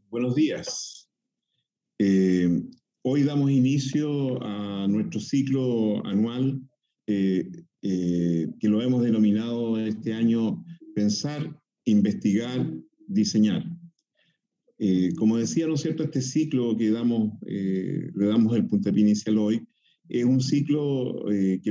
Buenos días. Hoy damos inicio a nuestro ciclo anual que lo hemos denominado este año Pensar, Investigar, Diseñar. Como decía, ¿no es cierto?, este ciclo que le damos el puntapié inicial hoy, es un ciclo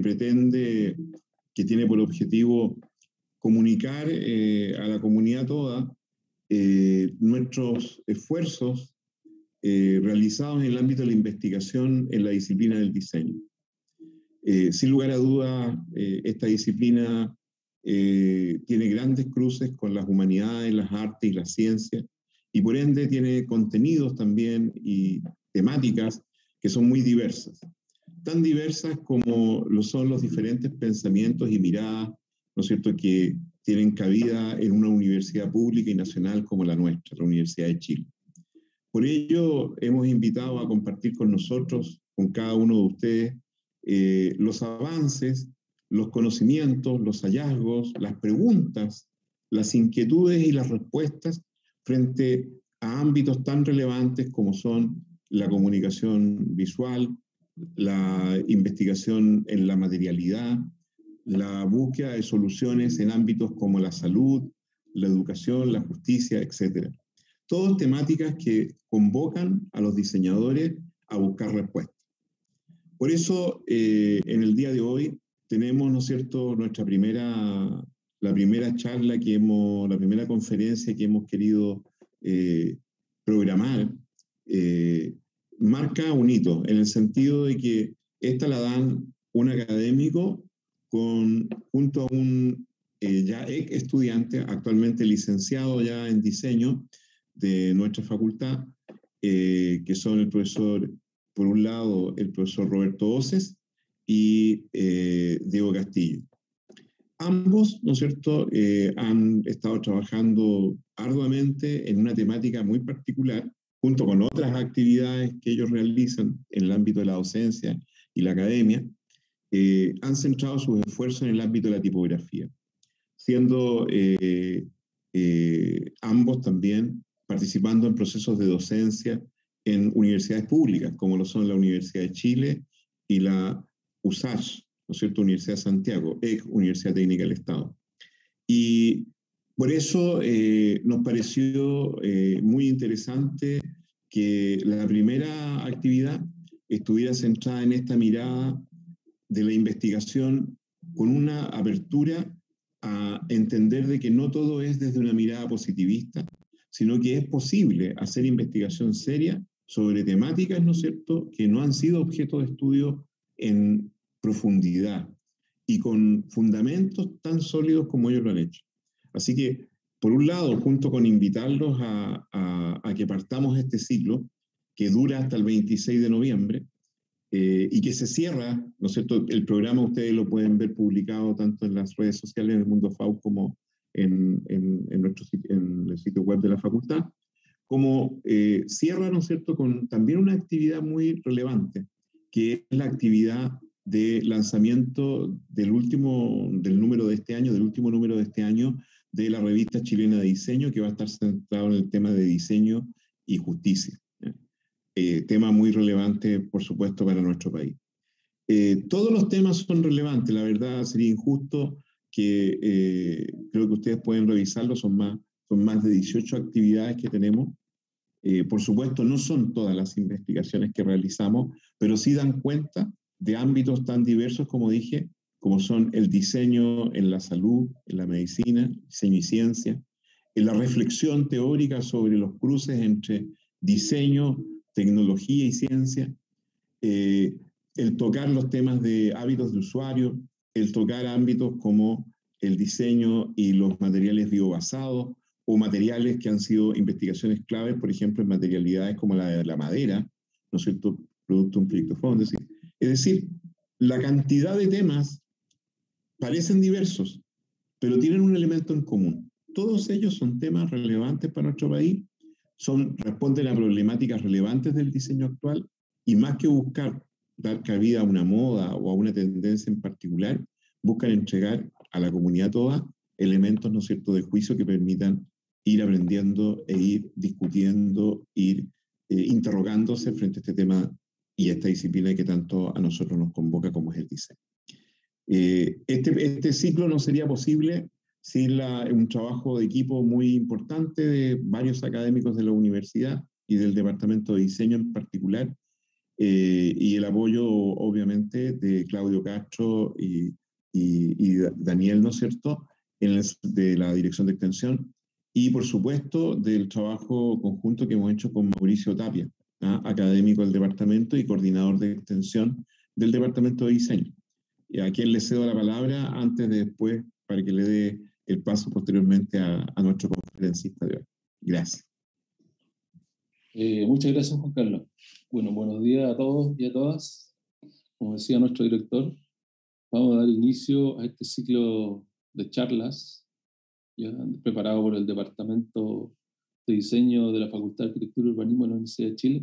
que tiene por objetivo comunicar a la comunidad toda nuestros esfuerzos realizados en el ámbito de la investigación en la disciplina del diseño. Sin lugar a dudas, esta disciplina tiene grandes cruces con las humanidades, las artes y las ciencias, y por ende tiene contenidos también y temáticas que son muy diversas. Tan diversas como lo son los diferentes pensamientos y miradas, ¿no es cierto?, que tienen cabida en una universidad pública y nacional como la nuestra, la Universidad de Chile. Por ello, hemos invitado a compartir con nosotros, con cada uno de ustedes, los avances, los conocimientos, los hallazgos, las preguntas, las inquietudes y las respuestas frente a ámbitos tan relevantes como son la comunicación visual, la investigación en la materialidad, la búsqueda de soluciones en ámbitos como la salud, la educación, la justicia, etc. Todas temáticas que convocan a los diseñadores a buscar respuestas. Por eso, en el día de hoy tenemos, ¿no es cierto?, la primera charla la primera conferencia que hemos querido programar, marca un hito, en el sentido de que esta la dan un académico junto a un ya ex estudiante, actualmente licenciado ya en diseño de nuestra facultad, que son el profesor, por un lado, el profesor Roberto Oces y Diego Castillo. Ambos, ¿no es cierto?, han estado trabajando arduamente en una temática muy particular, junto con otras actividades que ellos realizan en el ámbito de la docencia y la academia. Han centrado sus esfuerzos en el ámbito de la tipografía, siendo ambos también participando en procesos de docencia en universidades públicas, como lo son la Universidad de Chile y la USACH, ¿no es cierto?, Universidad de Santiago, ex Universidad Técnica del Estado. Y por eso nos pareció muy interesante que la primera actividad estuviera centrada en esta mirada de la investigación con una apertura a entender de que no todo es desde una mirada positivista, sino que es posible hacer investigación seria sobre temáticas, ¿no es cierto?, que no han sido objeto de estudio en profundidad y con fundamentos tan sólidos como ellos lo han hecho. Así que, por un lado, junto con invitarlos a que partamos este ciclo, que dura hasta el 26 de noviembre, y que se cierra, ¿no es cierto? El programa ustedes lo pueden ver publicado tanto en las redes sociales del Mundo FAU como en el sitio web de la facultad, como cierra, ¿no es cierto?, con también una actividad muy relevante, que es la actividad de lanzamiento del último número de este año de la revista chilena de diseño, que va a estar centrado en el tema de diseño y justicia. Tema muy relevante, por supuesto, para nuestro país. Todos los temas son relevantes, la verdad sería injusto que creo que ustedes pueden revisarlo, son más de 18 actividades que tenemos. Por supuesto, no son todas las investigaciones que realizamos, pero sí dan cuenta de ámbitos tan diversos, como dije, como son el diseño en la salud, en la medicina, diseño y ciencia, en la reflexión teórica sobre los cruces entre diseño, tecnología y ciencia, el tocar los temas de hábitos de usuario, el tocar ámbitos como el diseño y los materiales biobasados, o materiales que han sido investigaciones claves, por ejemplo, en materialidades como la de la madera, ¿no es cierto?, producto de un proyecto FOND. Es decir, la cantidad de temas parecen diversos, pero tienen un elemento en común. Todos ellos son temas relevantes para nuestro país, responden a problemáticas relevantes del diseño actual, y más que buscar dar cabida a una moda o a una tendencia en particular, buscan entregar a la comunidad toda elementos, ¿no es cierto?, de juicio que permitan ir aprendiendo e ir discutiendo, ir interrogándose frente a este tema y a esta disciplina que tanto a nosotros nos convoca como es el diseño. Este ciclo no sería posible sin un trabajo de equipo muy importante de varios académicos de la universidad y del departamento de diseño en particular, y el apoyo obviamente de Claudio Castro y Daniel, ¿no es cierto?, de la Dirección de Extensión, y por supuesto del trabajo conjunto que hemos hecho con Mauricio Tapia, académico del departamento y coordinador de extensión del departamento de diseño, a quien le cedo la palabra antes de después para que le dé el paso posteriormente a nuestro conferencista de hoy. Gracias. Muchas gracias, Juan Carlos. Bueno, buenos días a todos y a todas. Como decía nuestro director, vamos a dar inicio a este ciclo de charlas ya preparado por el Departamento de Diseño de la Facultad de Arquitectura y Urbanismo de la Universidad de Chile.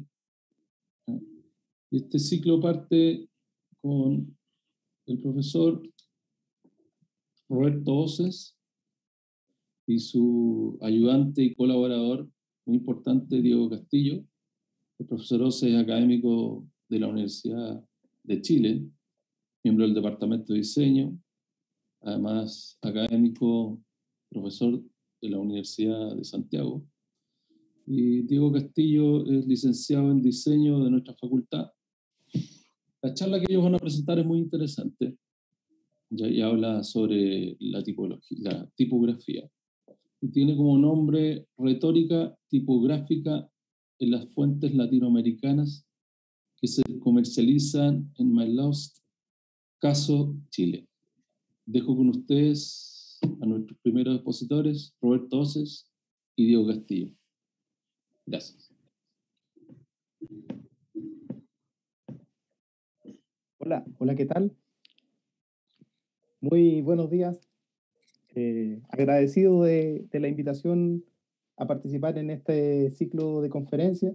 Y este ciclo parte con el profesor Roberto Oces y su ayudante y colaborador muy importante, Diego Castillo. El profesor Oces es académico de la Universidad de Chile, miembro del Departamento de Diseño, además académico, profesor de la Universidad de Santiago. Y Diego Castillo es licenciado en diseño de nuestra facultad. La charla que ellos van a presentar es muy interesante. Ya habla sobre la tipografía. Y tiene como nombre Retórica tipográfica en las fuentes latinoamericanas que se comercializan en My Lost Caso Chile. Dejo con ustedes a nuestros primeros expositores, Roberto Oces y Diego Castillo. Gracias. Hola, ¿qué tal? Muy buenos días. Agradecido de la invitación a participar en este ciclo de conferencias.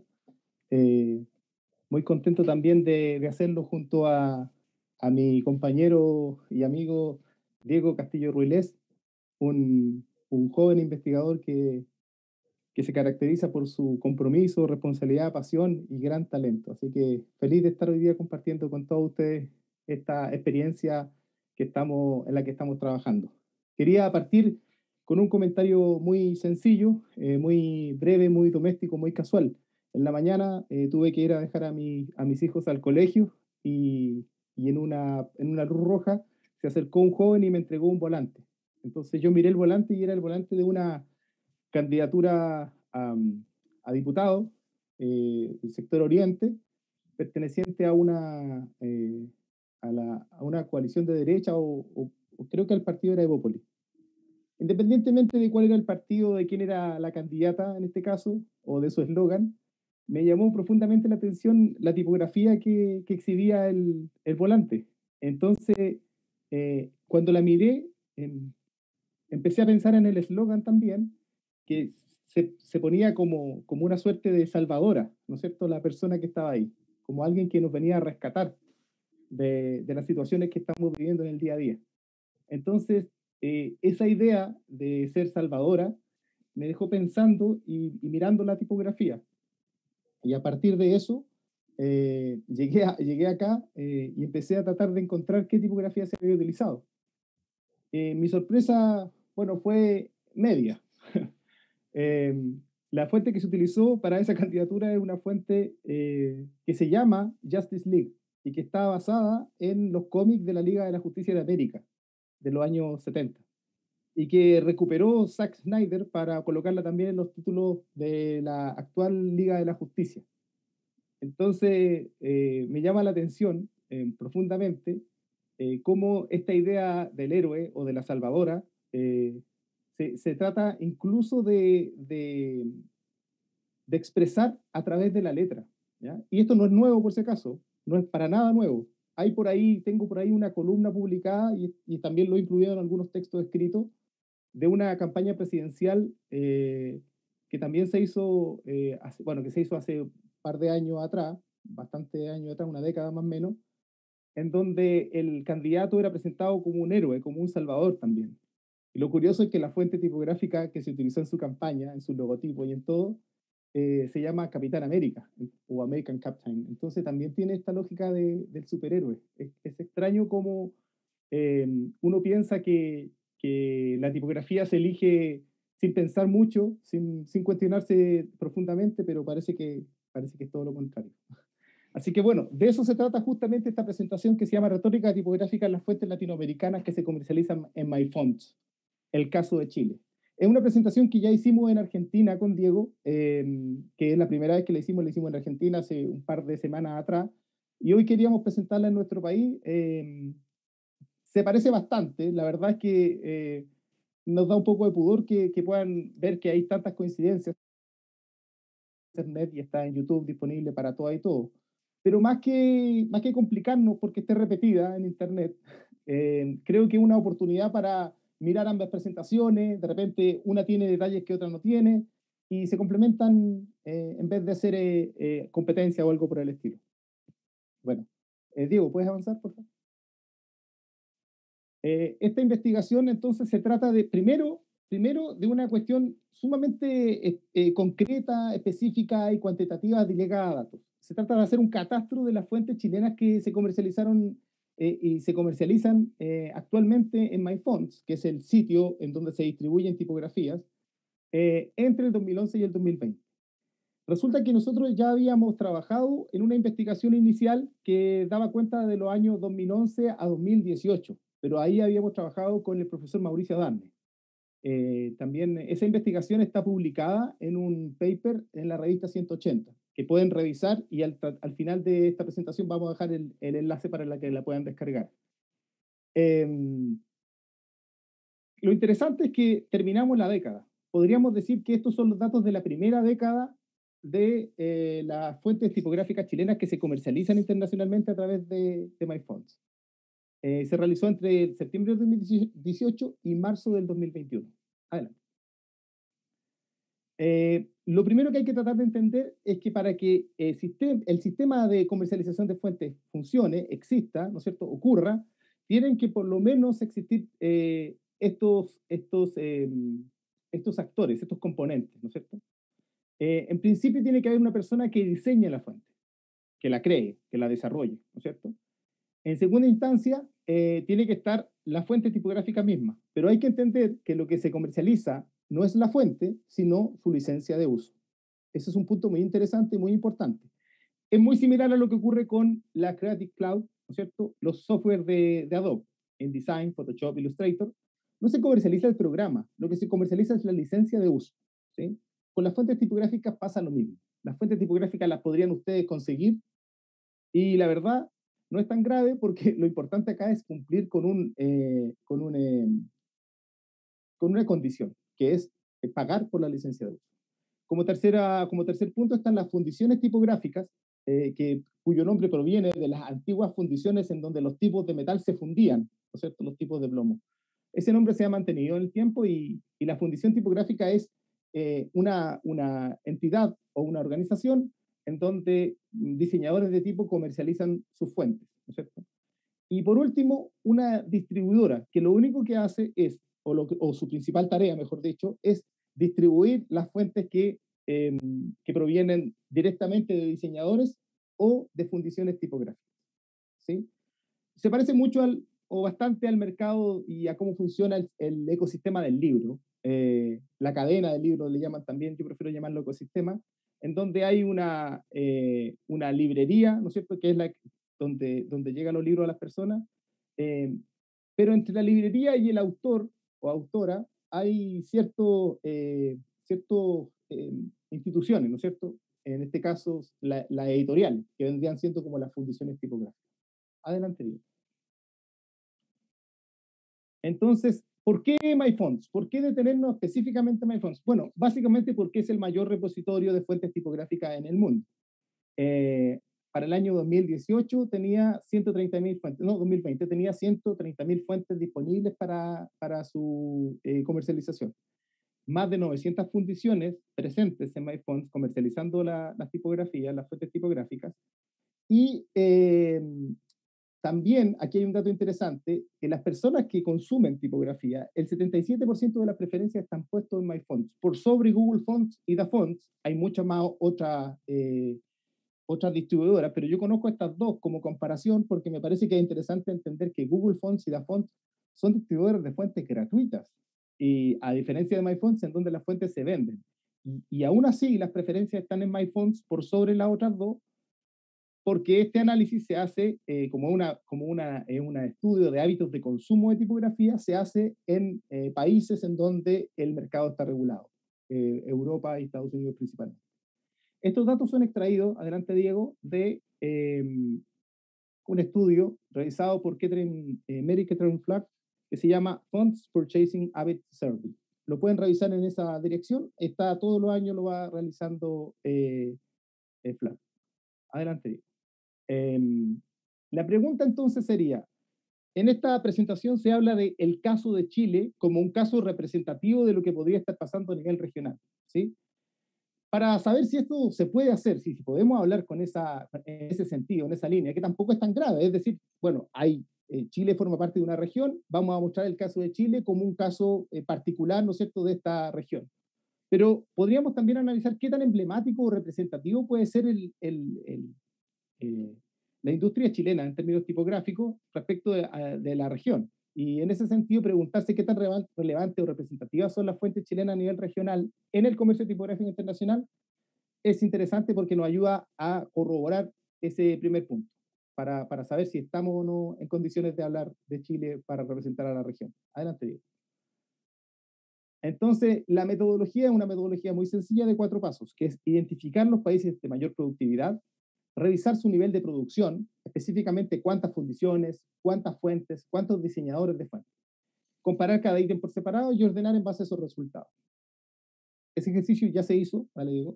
Muy contento también de hacerlo junto a mi compañero y amigo Diego Castillo Ruilés, un joven investigador que se caracteriza por su compromiso, responsabilidad, pasión y gran talento. Así que feliz de estar hoy día compartiendo con todos ustedes esta experiencia en la que estamos trabajando. Quería partir con un comentario muy sencillo, muy breve, muy doméstico, muy casual. En la mañana tuve que ir a dejar a mis hijos al colegio y en una luz roja se acercó un joven y me entregó un volante. Entonces yo miré el volante y era el volante de una candidatura a diputado del sector Oriente, perteneciente a una coalición de derecha o creo que el partido era Evópolis. Independientemente de cuál era el partido, de quién era la candidata en este caso, o de su eslogan, me llamó profundamente la atención la tipografía que exhibía el volante. Entonces, cuando la miré, empecé a pensar en el eslogan también, que se ponía como una suerte de salvadora, ¿no es cierto?, la persona que estaba ahí, como alguien que nos venía a rescatar de las situaciones que estamos viviendo en el día a día. Entonces, esa idea de ser salvadora me dejó pensando y mirando la tipografía. Y a partir de eso, llegué acá y empecé a tratar de encontrar qué tipografía se había utilizado. Mi sorpresa, bueno, fue media. La fuente que se utilizó para esa candidatura es una fuente que se llama Justice League y que está basada en los cómics de la Liga de la Justicia de América de los años 70 y que recuperó Zack Snyder para colocarla también en los títulos de la actual Liga de la Justicia. Entonces, me llama la atención profundamente cómo esta idea del héroe o de la salvadora se trata incluso de expresar a través de la letra, ¿ya? Y esto no es nuevo por si acaso, no es para nada nuevo. Tengo por ahí una columna publicada y también lo he incluido en algunos textos escritos de una campaña presidencial que también se hizo, que se hizo hace un par de años atrás, bastante años atrás, una década más o menos, en donde el candidato era presentado como un héroe, como un salvador también. Y lo curioso es que la fuente tipográfica que se utilizó en su campaña, en su logotipo y en todo, se llama Capitán América o American Captain. Entonces también tiene esta lógica del superhéroe. Es extraño cómo uno piensa que la tipografía se elige sin pensar mucho, sin cuestionarse profundamente, pero parece que es todo lo contrario. Así que bueno, de eso se trata justamente esta presentación que se llama Retórica tipográfica en las fuentes latinoamericanas que se comercializan en MyFonts, el caso de Chile. Es una presentación que ya hicimos en Argentina con Diego, que es la primera vez que la hicimos en Argentina hace un par de semanas atrás, y hoy queríamos presentarla en nuestro país. Se parece bastante, la verdad es que nos da un poco de pudor que puedan ver que hay tantas coincidencias en Internet y está en YouTube disponible para todas y todos. Pero más que complicarnos porque esté repetida en Internet, creo que es una oportunidad para mirar ambas presentaciones, de repente una tiene detalles que otra no tiene, y se complementan en vez de hacer competencia o algo por el estilo. Bueno, Diego, ¿puedes avanzar, por favor? Esta investigación entonces se trata de, primero de una cuestión sumamente concreta, específica y cuantitativa delegada a datos. Se trata de hacer un catastro de las fuentes chilenas que se comercializaron y se comercializan actualmente en MyFonts, que es el sitio en donde se distribuyen tipografías, entre el 2011 y el 2020. Resulta que nosotros ya habíamos trabajado en una investigación inicial que daba cuenta de los años 2011 a 2018, pero ahí habíamos trabajado con el profesor Mauricio Adame. También esa investigación está publicada en un paper en la revista 180, que pueden revisar y al final de esta presentación vamos a dejar el enlace para que la puedan descargar. Lo interesante es que terminamos la década. Podríamos decir que estos son los datos de la primera década de las fuentes tipográficas chilenas que se comercializan internacionalmente a través de MyFonts. Se realizó entre septiembre del 2018 y marzo del 2021. Adelante. Lo primero que hay que tratar de entender es que para que el sistema de comercialización de fuentes funcione, exista, ¿no es cierto?, ocurra, tienen que por lo menos existir estos actores, estos componentes, ¿no es cierto? En principio tiene que haber una persona que diseñe la fuente, que la cree, que la desarrolle, ¿no es cierto? En segunda instancia, tiene que estar la fuente tipográfica misma, pero hay que entender que lo que se comercializa no es la fuente, sino su licencia de uso. Ese es un punto muy interesante y muy importante. Es muy similar a lo que ocurre con la Creative Cloud, ¿no es cierto? Los software de Adobe, InDesign, Photoshop, Illustrator. No se comercializa el programa, lo que se comercializa es la licencia de uso, ¿sí? Con las fuentes tipográficas pasa lo mismo. Las fuentes tipográficas las podrían ustedes conseguir y la verdad no es tan grave porque lo importante acá es cumplir con una condición, que es pagar por la licencia de uso. Como tercer punto están las fundiciones tipográficas, cuyo nombre proviene de las antiguas fundiciones en donde los tipos de metal se fundían, ¿no es cierto?, los tipos de plomo. Ese nombre se ha mantenido en el tiempo y la fundición tipográfica es una entidad o una organización en donde diseñadores de tipo comercializan sus fuentes, ¿no es cierto? Y por último, una distribuidora que lo único que hace es, o su principal tarea, mejor dicho, es distribuir las fuentes que provienen directamente de diseñadores o de fundiciones tipográficas, ¿sí? Se parece mucho o bastante al mercado y a cómo funciona el ecosistema del libro. La cadena del libro le llaman también, yo prefiero llamarlo ecosistema, en donde hay una librería, ¿no es cierto?, que es donde llegan los libros a las personas, pero entre la librería y el autor o autora hay ciertas instituciones, ¿no es cierto? En este caso, la editorial, que vendrían siendo como las fundiciones tipográficas. Adelante, Diego. Entonces, ¿por qué MyFonts? ¿Por qué detenernos específicamente en MyFonts? Bueno, básicamente porque es el mayor repositorio de fuentes tipográficas en el mundo. Para el año 2018 tenía 130.000 fuentes, no, 2020 tenía 130.000 fuentes disponibles para su comercialización. Más de 900 fundiciones presentes en MyFonts comercializando las tipografías, las fuentes tipográficas. Y también, aquí hay un dato interesante, que las personas que consumen tipografía, el 77% de las preferencias están puestos en MyFonts. Por sobre Google Fonts y DaFonts, hay muchas más otras distribuidoras, pero yo conozco estas dos como comparación porque me parece que es interesante entender que Google Fonts y DaFonts son distribuidores de fuentes gratuitas, y a diferencia de MyFonts, en donde las fuentes se venden. Y aún así, las preferencias están en MyFonts por sobre las otras dos, porque este análisis se hace como un estudio de hábitos de consumo de tipografía, se hace en países en donde el mercado está regulado, Europa y Estados Unidos principalmente. Estos datos son extraídos, adelante Diego, de un estudio realizado por Mary Catherine Flack, que se llama Fonts Purchasing Habit Survey. Lo pueden revisar en esa dirección, está todos los años, lo va realizando Flack. Adelante Diego. La pregunta entonces sería, en esta presentación se habla del caso de Chile como un caso representativo de lo que podría estar pasando a nivel regional, ¿sí? Para saber si esto se puede hacer, si podemos hablar en ese sentido, en esa línea, que tampoco es tan grave, es decir, bueno, Chile forma parte de una región, vamos a mostrar el caso de Chile como un caso particular, ¿no es cierto?, de esta región. Pero podríamos también analizar qué tan emblemático o representativo puede ser la industria chilena en términos tipográficos respecto de la región. Y en ese sentido, preguntarse qué tan relevante o representativas son las fuentes chilenas a nivel regional en el comercio tipográfico internacional es interesante porque nos ayuda a corroborar ese primer punto, para saber si estamos o no en condiciones de hablar de Chile para representar a la región. Adelante, Diego. Entonces, la metodología es una metodología muy sencilla de 4 pasos, que es identificar los países de mayor productividad, revisar su nivel de producción, específicamente cuántas fundiciones, cuántas fuentes, cuántos diseñadores de fuentes, comparar cada ítem por separado y ordenar en base a esos resultados. Ese ejercicio ya se hizo, ¿vale, Diego?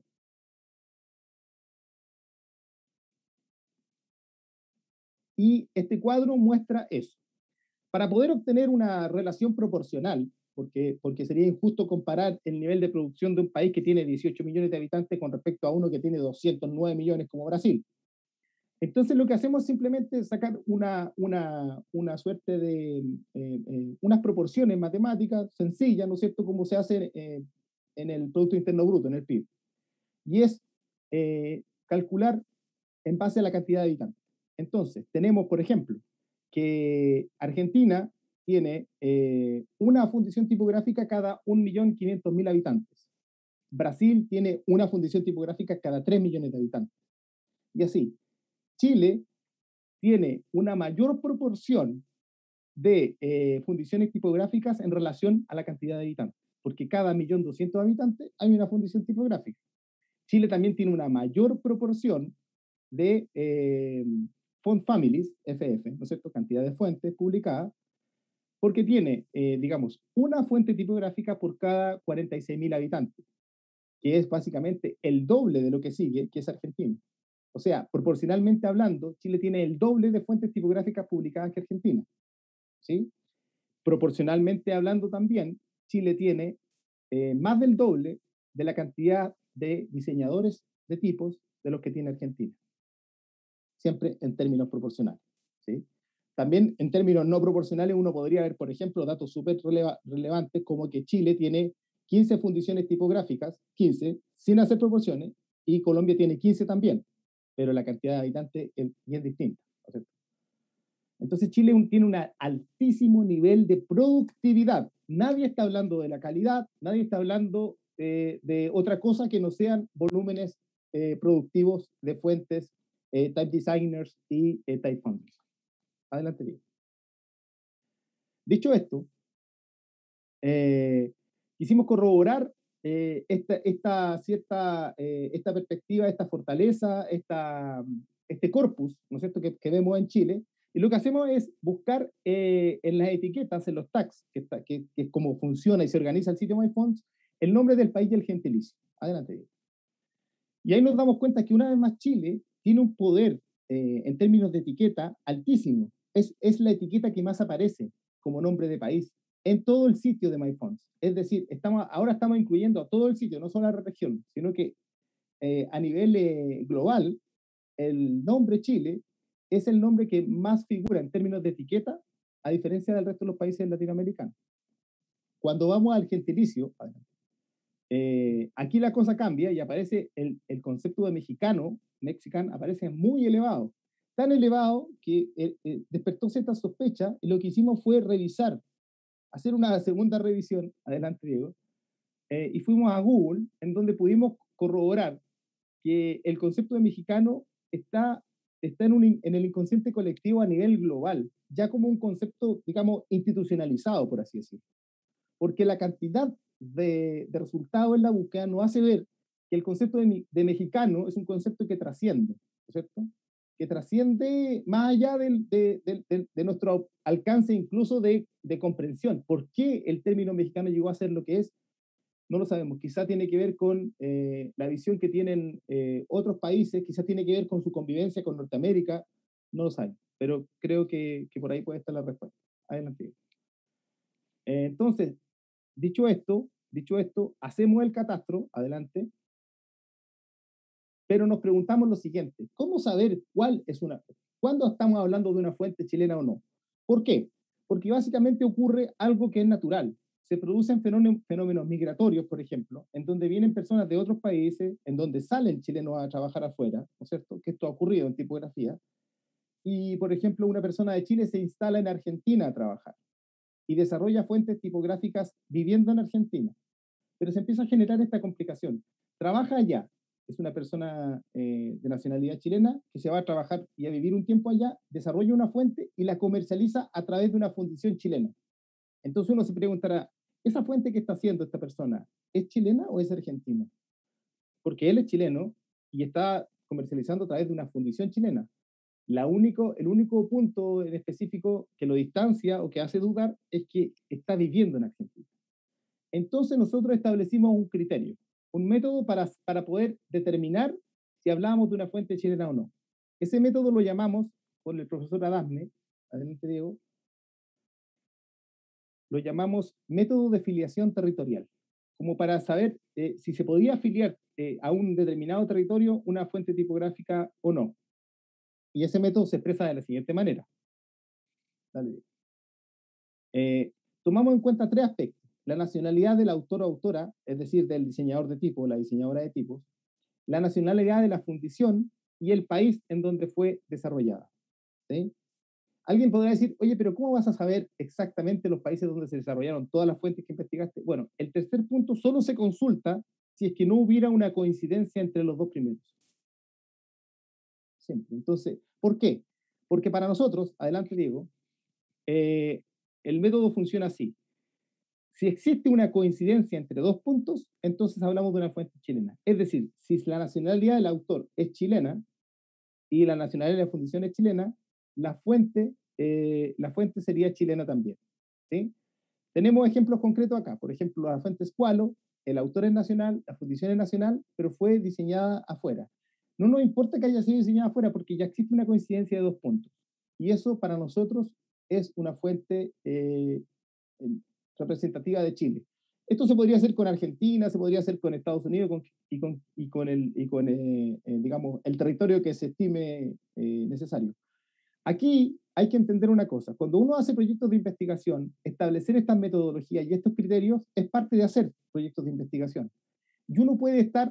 Y este cuadro muestra eso. Para poder obtener una relación proporcional, porque sería injusto comparar el nivel de producción de un país que tiene 18 millones de habitantes con respecto a uno que tiene 209 millones como Brasil. Entonces lo que hacemos es simplemente sacar una suerte de unas proporciones matemáticas sencillas, ¿no es cierto?, como se hace en el Producto Interno Bruto, en el PIB. Y es calcular en base a la cantidad de habitantes. Entonces, tenemos, por ejemplo, que Argentina tiene una fundición tipográfica cada 1.500.000 habitantes. Brasil tiene una fundición tipográfica cada 3 millones de habitantes. Y así, Chile tiene una mayor proporción de fundiciones tipográficas en relación a la cantidad de habitantes, porque cada 1.200.000 habitantes hay una fundición tipográfica. Chile también tiene una mayor proporción de font families, FF, ¿no es cierto?, cantidad de fuentes publicadas, porque tiene, digamos, una fuente tipográfica por cada 46.000 habitantes, que es básicamente el doble de lo que sigue, que es Argentina. O sea, proporcionalmente hablando, Chile tiene el doble de fuentes tipográficas publicadas que Argentina, ¿sí? Proporcionalmente hablando también, Chile tiene más del doble de la cantidad de diseñadores de tipos de los que tiene Argentina. Siempre en términos proporcionales, ¿sí? También en términos no proporcionales uno podría ver, por ejemplo, datos súper relevantes como que Chile tiene 15 fundiciones tipográficas, 15, sin hacer proporciones, y Colombia tiene 15 también, pero la cantidad de habitantes es bien distinta, ¿no? Entonces Chile tiene un altísimo nivel de productividad. Nadie está hablando de la calidad, nadie está hablando de otra cosa que no sean volúmenes productivos de fuentes, type designers y type founders. Adelante, Diego. Dicho esto, quisimos corroborar esta perspectiva, esta fortaleza, este corpus, ¿no es cierto?, que vemos en Chile. Y lo que hacemos es buscar en las etiquetas, en los tags, que es como funciona y se organiza el sitio MyFonts, el nombre del país y el gentilicio. Adelante, Diego. Y ahí nos damos cuenta que una vez más Chile tiene un poder en términos de etiqueta altísimo. Es la etiqueta que más aparece como nombre de país en todo el sitio de MyFonts. Es decir, ahora estamos incluyendo a todo el sitio, no solo a la región, sino que a nivel global, el nombre Chile es el nombre que más figura en términos de etiqueta, a diferencia del resto de los países latinoamericanos. Cuando vamos al gentilicio, aquí la cosa cambia y aparece el concepto de mexicano, mexican, aparece muy elevado. Tan elevado que despertó cierta sospecha, y lo que hicimos fue revisar, hacer una segunda revisión, adelante Diego, y fuimos a Google, en donde pudimos corroborar que el concepto de mexicano está en el inconsciente colectivo a nivel global, ya como un concepto, digamos, institucionalizado, por así decirlo. Porque la cantidad de resultados en la búsqueda nos hace ver que el concepto de mexicano es un concepto que trasciende, ¿no es cierto? Que trasciende más allá de nuestro alcance incluso de comprensión. ¿Por qué el término mexicano llegó a ser lo que es? No lo sabemos. Quizá tiene que ver con la visión que tienen otros países, quizá tiene que ver con su convivencia con Norteamérica, no lo sabemos. Pero creo que por ahí puede estar la respuesta. Adelante. Entonces, dicho esto, hacemos el catastro, adelante, pero nos preguntamos lo siguiente: ¿cómo saber cuándo estamos hablando de una fuente chilena o no? ¿Por qué? Porque básicamente ocurre algo que es natural. Se producen fenómenos migratorios, por ejemplo, en donde vienen personas de otros países, en donde salen chilenos a trabajar afuera, ¿no es cierto? Que esto ha ocurrido en tipografía. Y, por ejemplo, una persona de Chile se instala en Argentina a trabajar y desarrolla fuentes tipográficas viviendo en Argentina. Pero se empieza a generar esta complicación. Trabaja allá, es una persona de nacionalidad chilena que se va a trabajar y a vivir un tiempo allá, desarrolla una fuente y la comercializa a través de una fundición chilena. Entonces uno se preguntará, ¿esa fuente que está haciendo esta persona es chilena o es argentina? Porque él es chileno y está comercializando a través de una fundición chilena. El único punto en específico que lo distancia o que hace dudar es que está viviendo en Argentina. Entonces nosotros establecimos un criterio, un método para poder determinar si hablábamos de una fuente chilena o no. Ese método lo llamamos, con el profesor Adasme, adelante Diego, lo llamamos método de filiación territorial, como para saber si se podía afiliar a un determinado territorio una fuente tipográfica o no. Y ese método se expresa de la siguiente manera. Dale. Tomamos en cuenta tres aspectos: la nacionalidad del autor o autora, es decir, del diseñador de tipo o la diseñadora de tipos, la nacionalidad de la fundición y el país en donde fue desarrollada. ¿Sí? Alguien podrá decir, oye, pero ¿cómo vas a saber exactamente los países donde se desarrollaron todas las fuentes que investigaste? Bueno, el tercer punto solo se consulta si es que no hubiera una coincidencia entre los dos primeros. Siempre. Entonces, ¿por qué? Porque para nosotros, adelante Diego, el método funciona así. Si existe una coincidencia entre dos puntos, entonces hablamos de una fuente chilena. Es decir, si la nacionalidad del autor es chilena y la nacionalidad de la fundición es chilena, la fuente sería chilena también. ¿Sí? Tenemos ejemplos concretos acá. Por ejemplo, la fuente Squalo, el autor es nacional, la fundición es nacional, pero fue diseñada afuera. No nos importa que haya sido diseñada afuera porque ya existe una coincidencia de dos puntos. Y eso para nosotros es una fuente representativa de Chile. Esto se podría hacer con Argentina, se podría hacer con Estados Unidos digamos, el territorio que se estime necesario. Aquí hay que entender una cosa: cuando uno hace proyectos de investigación, establecer estas metodologías y estos criterios es parte de hacer proyectos de investigación. Y uno puede estar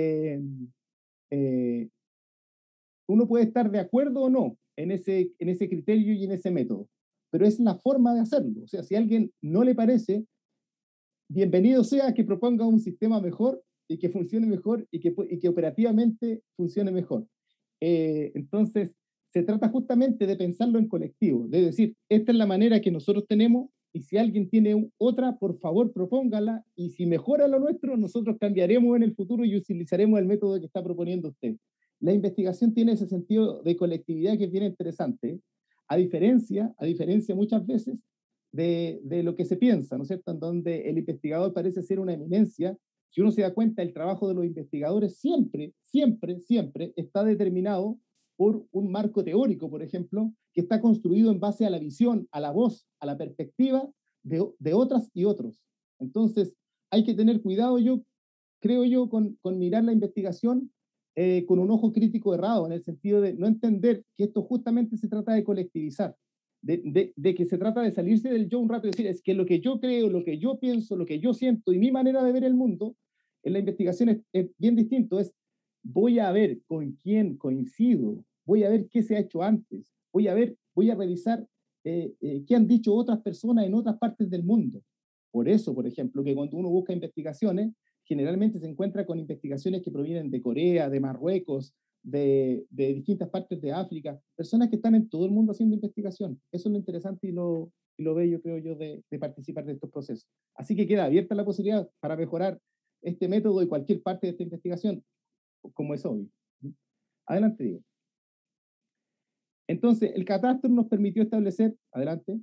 de acuerdo o no en ese criterio y en ese método, pero es la forma de hacerlo. O sea, si a alguien no le parece, bienvenido sea que proponga un sistema mejor y que funcione mejor y que operativamente funcione mejor. Entonces, se trata justamente de pensarlo en colectivo, de decir, esta es la manera que nosotros tenemos y si alguien tiene otra, por favor propóngala, y si mejora lo nuestro, nosotros cambiaremos en el futuro y utilizaremos el método que está proponiendo usted. La investigación tiene ese sentido de colectividad que es bien interesante, a diferencia muchas veces de lo que se piensa, ¿no es cierto?, en donde el investigador parece ser una eminencia. Si uno se da cuenta, el trabajo de los investigadores siempre está determinado por un marco teórico, por ejemplo, que está construido en base a la visión, a la voz, a la perspectiva de otras y otros. Entonces, hay que tener cuidado, creo yo, con mirar la investigación con un ojo crítico errado, en el sentido de no entender que esto justamente se trata de colectivizar, de que se trata de salirse del yo un rato y decir, es que lo que yo creo, lo que yo pienso, lo que yo siento y mi manera de ver el mundo, en la investigación es bien distinto, es voy a ver con quién coincido, voy a ver qué se ha hecho antes, voy a revisar qué han dicho otras personas en otras partes del mundo. Por eso, por ejemplo, que cuando uno busca investigaciones, generalmente se encuentra con investigaciones que provienen de Corea, de Marruecos, de distintas partes de África, personas que están en todo el mundo haciendo investigación. Eso es lo interesante y lo bello, creo yo, de participar de estos procesos. Así que queda abierta la posibilidad para mejorar este método y cualquier parte de esta investigación, como es obvio. Adelante, Diego. Entonces, el catastro nos permitió establecer, adelante,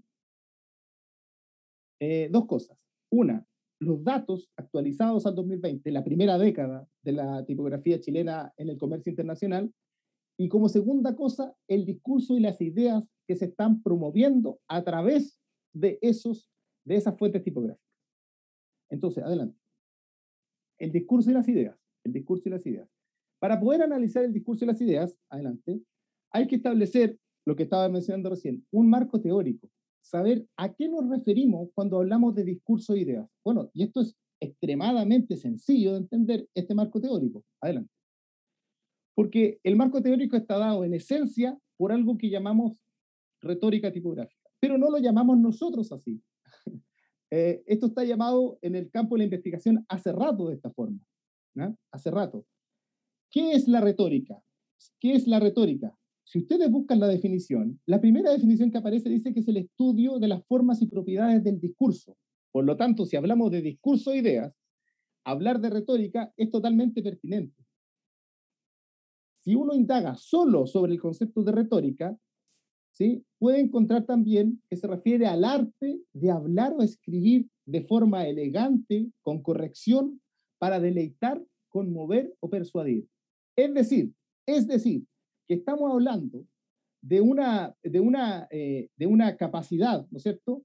dos cosas. Una, los datos actualizados al 2020, la primera década de la tipografía chilena en el comercio internacional, y como segunda cosa, el discurso y las ideas que se están promoviendo a través de esas fuentes tipográficas. Entonces, adelante. El discurso y las ideas. El discurso y las ideas. Para poder analizar el discurso y las ideas, adelante, hay que establecer lo que estaba mencionando recién, un marco teórico. Saber a qué nos referimos cuando hablamos de discurso e ideas. Bueno, y esto es extremadamente sencillo de entender, este marco teórico. Adelante. Porque el marco teórico está dado en esencia por algo que llamamos retórica tipográfica, pero no lo llamamos nosotros así. Esto está llamado en el campo de la investigación hace rato de esta forma, ¿no? Hace rato. ¿Qué es la retórica? ¿Qué es la retórica? Si ustedes buscan la definición, la primera definición que aparece dice que es el estudio de las formas y propiedades del discurso. Por lo tanto, si hablamos de discurso e ideas, hablar de retórica es totalmente pertinente. Si uno indaga solo sobre el concepto de retórica, ¿sí?, puede encontrar también que se refiere al arte de hablar o escribir de forma elegante, con corrección, para deleitar, conmover o persuadir. Es decir, que estamos hablando de una capacidad, ¿no es cierto?,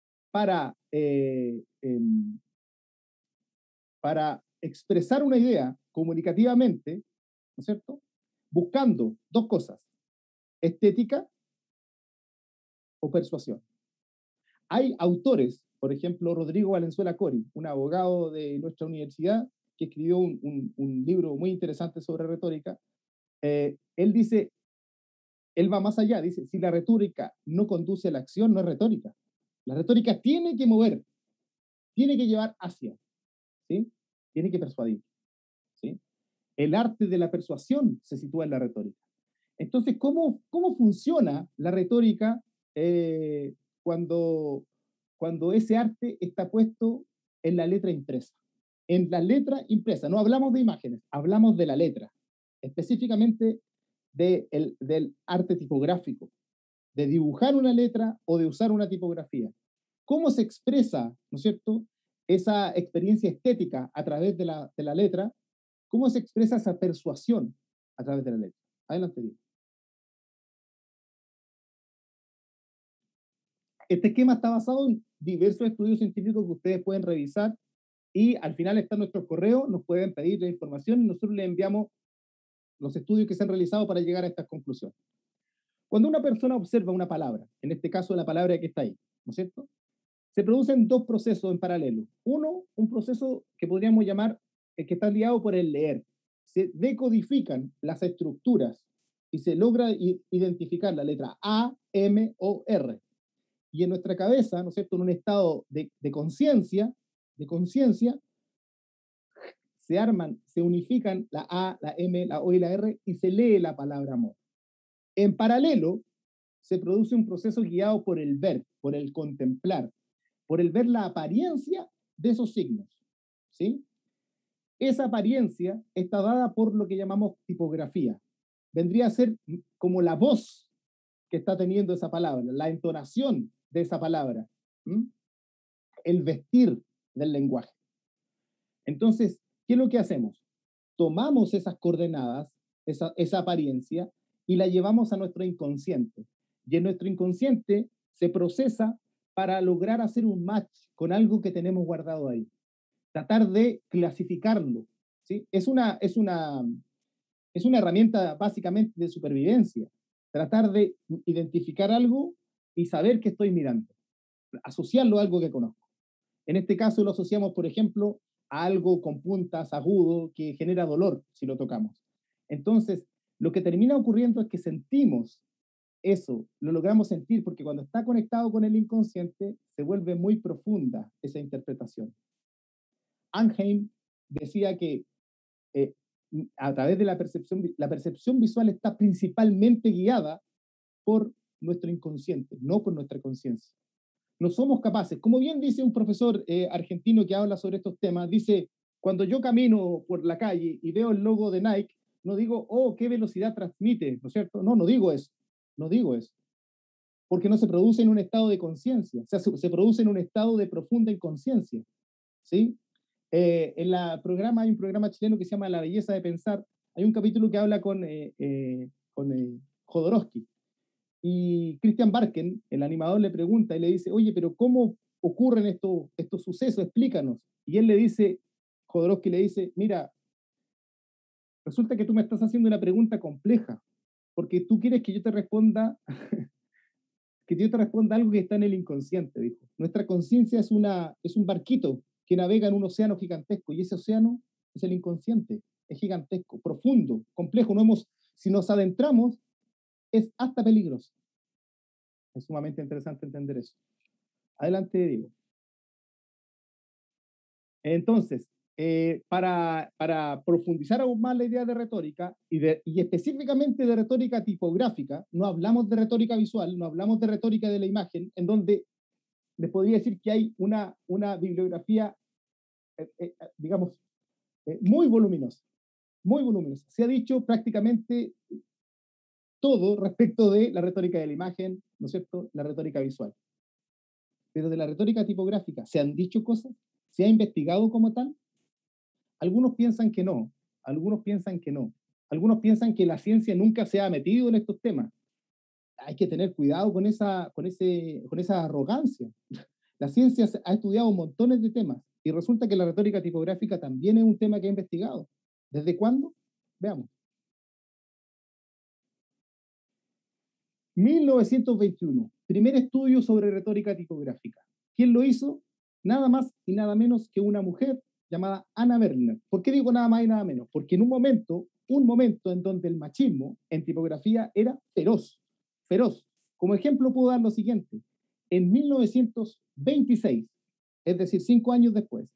para expresar una idea comunicativamente, ¿no es cierto?, buscando dos cosas: estética o persuasión. Hay autores, por ejemplo, Rodrigo Valenzuela Cori, un abogado de nuestra universidad, que escribió un libro muy interesante sobre retórica. Él dice, él va más allá, dice, si la retórica no conduce a la acción, no es retórica. La retórica tiene que mover, tiene que llevar hacia, ¿sí? Tiene que persuadir, ¿sí? El arte de la persuasión se sitúa en la retórica. Entonces, ¿cómo funciona la retórica cuando ese arte está puesto en la letra impresa? En la letra impresa, no hablamos de imágenes, hablamos de la letra, específicamente del arte tipográfico, de dibujar una letra o de usar una tipografía. ¿Cómo se expresa, ¿no es cierto?, esa experiencia estética a través de la letra? ¿Cómo se expresa esa persuasión a través de la letra? Adelante, Diego. Este esquema está basado en diversos estudios científicos que ustedes pueden revisar y al final está nuestro correo, nos pueden pedir la información y nosotros les enviamos los estudios que se han realizado para llegar a estas conclusiones. Cuando una persona observa una palabra, en este caso la palabra que está ahí, ¿no es cierto?, se producen dos procesos en paralelo. Uno, un proceso que podríamos llamar que está liado por el leer. Se decodifican las estructuras y se logra identificar la letra A, M o R. Y en nuestra cabeza, ¿no es cierto?, en un estado de conciencia, se unifican la A, la M, la O y la R y se lee la palabra amor. En paralelo, se produce un proceso guiado por el ver, por el contemplar, por el ver la apariencia de esos signos, ¿sí? Esa apariencia está dada por lo que llamamos tipografía. Vendría a ser como la voz que está teniendo esa palabra, la entonación de esa palabra, el vestir del lenguaje. Entonces, ¿qué es lo que hacemos? Tomamos esas coordenadas, esa apariencia, y la llevamos a nuestro inconsciente. Y en nuestro inconsciente se procesa para lograr hacer un match con algo que tenemos guardado ahí. Tratar de clasificarlo, ¿sí? Es una Es una herramienta básicamente de supervivencia. Tratar de identificar algo y saber que estoy mirando. Asociarlo a algo que conozco. En este caso lo asociamos, por ejemplo, a algo con puntas, agudo, que genera dolor si lo tocamos. Entonces, lo que termina ocurriendo es que sentimos eso, lo logramos sentir, porque cuando está conectado con el inconsciente, se vuelve muy profunda esa interpretación. Anheim decía que eh, a través de la percepción visual está principalmente guiada por nuestro inconsciente, no por nuestra conciencia. No somos capaces, como bien dice un profesor argentino que habla sobre estos temas, dice, cuando yo camino por la calle y veo el logo de Nike, no digo, oh, qué velocidad transmite, ¿no es cierto? No, no digo eso, no digo eso, porque no se produce en un estado de conciencia, o sea, se produce en un estado de profunda inconsciencia, ¿sí? En la programa hay un programa chileno que se llama La Belleza de Pensar, hay un capítulo que habla con Jodorowsky, y Christian Barken, el animador, le pregunta y le dice, oye, pero ¿cómo ocurren estos sucesos? Explícanos. Y él le dice, Jodorowsky le dice, mira, resulta que tú me estás haciendo una pregunta compleja, porque tú quieres que yo te responda, que yo te responda algo que está en el inconsciente, dijo. Nuestra conciencia es un barquito que navega en un océano gigantesco, y ese océano es el inconsciente, es gigantesco, profundo, complejo. Si nos adentramos, es hasta peligroso. Es sumamente interesante entender eso. Adelante, Diego. Entonces, para profundizar aún más la idea de retórica, y específicamente de retórica tipográfica, no hablamos de retórica visual, no hablamos de retórica de la imagen, en donde les podría decir que hay una bibliografía, digamos, muy voluminosa, muy voluminosa. Se ha dicho prácticamente todo respecto de la retórica de la imagen, ¿no es cierto?, la retórica visual. Pero de la retórica tipográfica, ¿se han dicho cosas? ¿Se ha investigado como tal? Algunos piensan que no, algunos piensan que no. Algunos piensan que la ciencia nunca se ha metido en estos temas. Hay que tener cuidado con esa arrogancia. La ciencia ha estudiado montones de temas y resulta que la retórica tipográfica también es un tema que ha investigado. ¿Desde cuándo? Veamos. 1921, primer estudio sobre retórica tipográfica. ¿Quién lo hizo? Nada más y nada menos que una mujer llamada Anna Werner. ¿Por qué digo nada más y nada menos? Porque en un momento en donde el machismo en tipografía era feroz, feroz. Como ejemplo puedo dar lo siguiente. En 1926, es decir, 5 años después,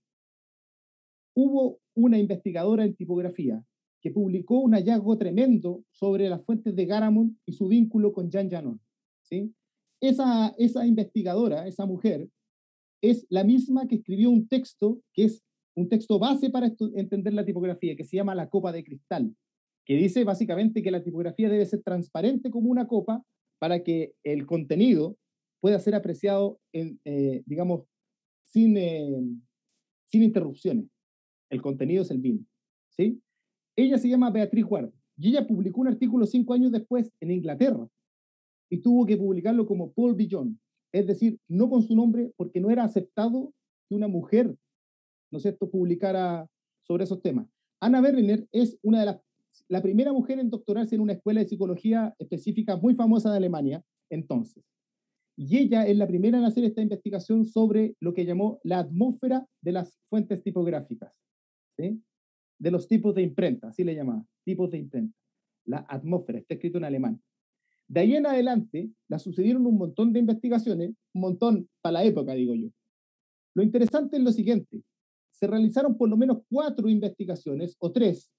hubo una investigadora en tipografía que publicó un hallazgo tremendo sobre las fuentes de Garamond y su vínculo con Jean Janon, ¿sí? Esa investigadora, esa mujer, es la misma que escribió un texto que es un texto base para entender la tipografía, que se llama La Copa de Cristal, que dice básicamente que la tipografía debe ser transparente como una copa para que el contenido pueda ser apreciado, digamos, sin interrupciones. El contenido es el vino, ¿sí? Ella se llama Beatriz Ward y ella publicó un artículo 5 años después en Inglaterra y tuvo que publicarlo como Paul Billon, es decir, no con su nombre porque no era aceptado que una mujer, ¿no es cierto?, publicara sobre esos temas. Anna Werner es una de la primera mujer en doctorarse en una escuela de psicología específica muy famosa de Alemania, entonces. Y ella es la primera en hacer esta investigación sobre lo que llamó la atmósfera de las fuentes tipográficas, ¿sí? De los tipos de imprenta, así le llamaba, tipos de imprenta. La atmósfera, está escrito en alemán. De ahí en adelante, la sucedieron un montón de investigaciones, un montón para la época, digo yo. Lo interesante es lo siguiente, se realizaron por lo menos 4 investigaciones, o tres.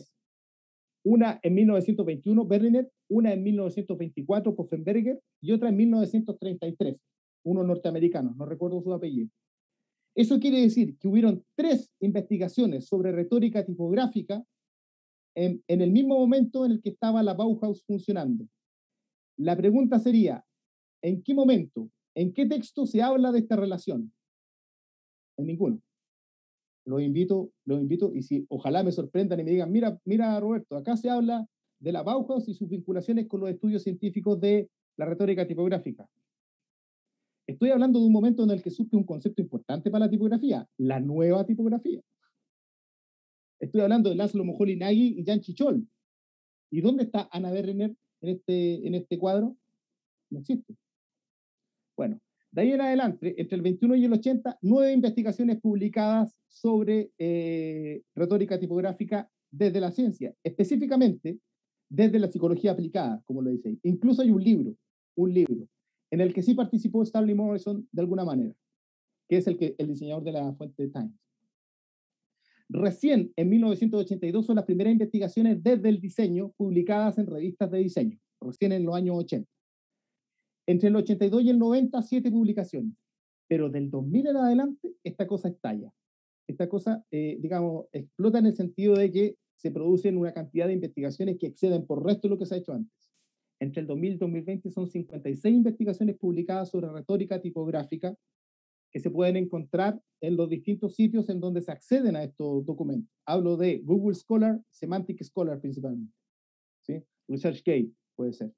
Una en 1921, Berliner, una en 1924, Poffenberger, y otra en 1933, unos norteamericanos, no recuerdo su apellido. Eso quiere decir que hubieron 3 investigaciones sobre retórica tipográfica en el mismo momento en el que estaba la Bauhaus funcionando. La pregunta sería, ¿en qué momento, en qué texto se habla de esta relación? En ninguno. Los invito, y si ojalá me sorprendan y me digan, mira Roberto, acá se habla de la Bauhaus y sus vinculaciones con los estudios científicos de la retórica tipográfica. Estoy hablando de un momento en el que surge un concepto importante para la tipografía, la nueva tipografía. Estoy hablando de Laszlo Moholy-Nagy y Jan Chichol, ¿Y dónde está Anna Berliner en este cuadro? No existe. Bueno, de ahí en adelante, entre el 21 y el 80, 9 investigaciones publicadas sobre retórica tipográfica desde la ciencia, específicamente desde la psicología aplicada, como lo dice ahí. Incluso hay un libro, en el que sí participó Stanley Morrison de alguna manera, que es el diseñador de la fuente Times. Recién en 1982 son las primeras investigaciones desde el diseño publicadas en revistas de diseño, recién en los años 80. Entre el 82 y el 90, 7 publicaciones. Pero del 2000 en adelante, esta cosa estalla. Esta cosa, digamos, explota en el sentido de que se producen una cantidad de investigaciones que exceden por resto de lo que se ha hecho antes. Entre el 2000 y el 2020 son 56 investigaciones publicadas sobre retórica tipográfica que se pueden encontrar en los distintos sitios en donde se acceden a estos documentos. Hablo de Google Scholar, Semantic Scholar principalmente, ¿sí? ResearchGate puede ser.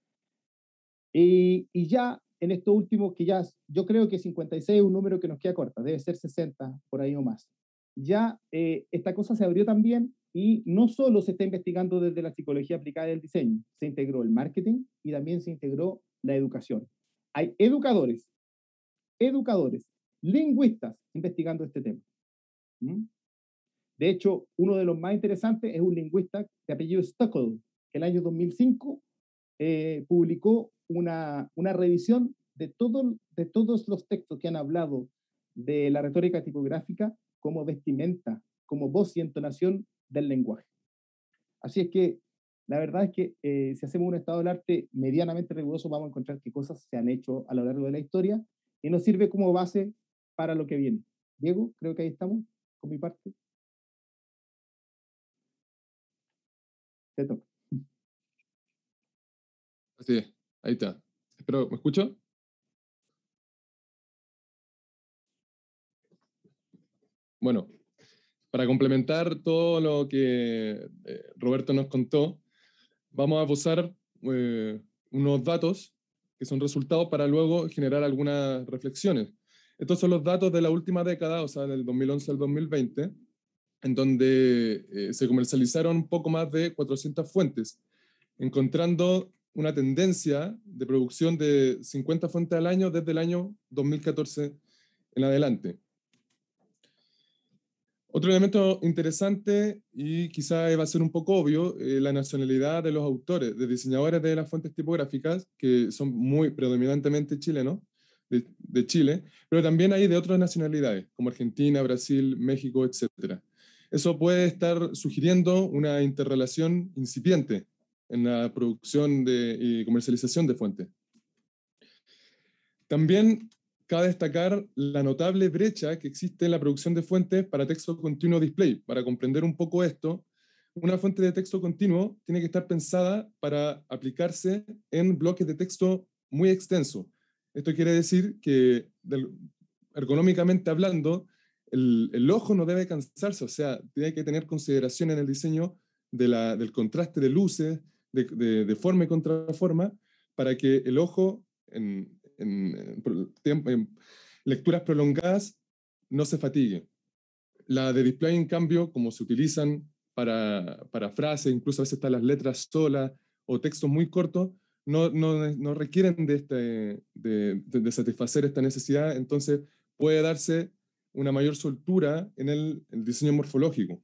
Y ya en esto último, que ya yo creo que 56 es un número que nos queda corta, debe ser 60 por ahí o más. Ya esta cosa se abrió también y no solo se está investigando desde la psicología aplicada del diseño, se integró el marketing y también se integró la educación. Hay educadores, lingüistas investigando este tema. De hecho, uno de los más interesantes es un lingüista de apellido Stockwell, que el año 2005 publicó una revisión de todos los textos que han hablado de la retórica tipográfica como vestimenta, como voz y entonación del lenguaje. Así es que la verdad es que si hacemos un estado del arte medianamente riguroso, vamos a encontrar qué cosas se han hecho a lo largo de la historia y nos sirve como base para lo que viene. Diego, creo que ahí estamos, con mi parte. Te toca. Así es, ahí está. Espero, ¿me escucho? Bueno, para complementar todo lo que Roberto nos contó, vamos a usar unos datos que son resultados para luego generar algunas reflexiones. Estos son los datos de la última década, o sea, del 2011 al 2020, en donde se comercializaron un poco más de 400 fuentes, encontrando una tendencia de producción de 50 fuentes al año desde el año 2014 en adelante. Otro elemento interesante, y quizá va a ser un poco obvio, la nacionalidad de los autores, de diseñadores de las fuentes tipográficas, que son muy predominantemente chilenos, de Chile, pero también hay de otras nacionalidades, como Argentina, Brasil, México, etc. Eso puede estar sugiriendo una interrelación incipiente en la producción y comercialización de fuentes. También cabe destacar la notable brecha que existe en la producción de fuentes para texto continuo display. Para comprender un poco esto, una fuente de texto continuo tiene que estar pensada para aplicarse en bloques de texto muy extensos. Esto quiere decir que, ergonómicamente hablando, el ojo no debe cansarse, o sea, tiene que tener consideración en el diseño del contraste de luces, de forma y contraforma, para que el ojo en lecturas prolongadas no se fatigue. La de display, en cambio, como se utilizan para frases, incluso a veces están las letras solas o textos muy cortos, no requieren de satisfacer esta necesidad, entonces puede darse una mayor soltura en el diseño morfológico.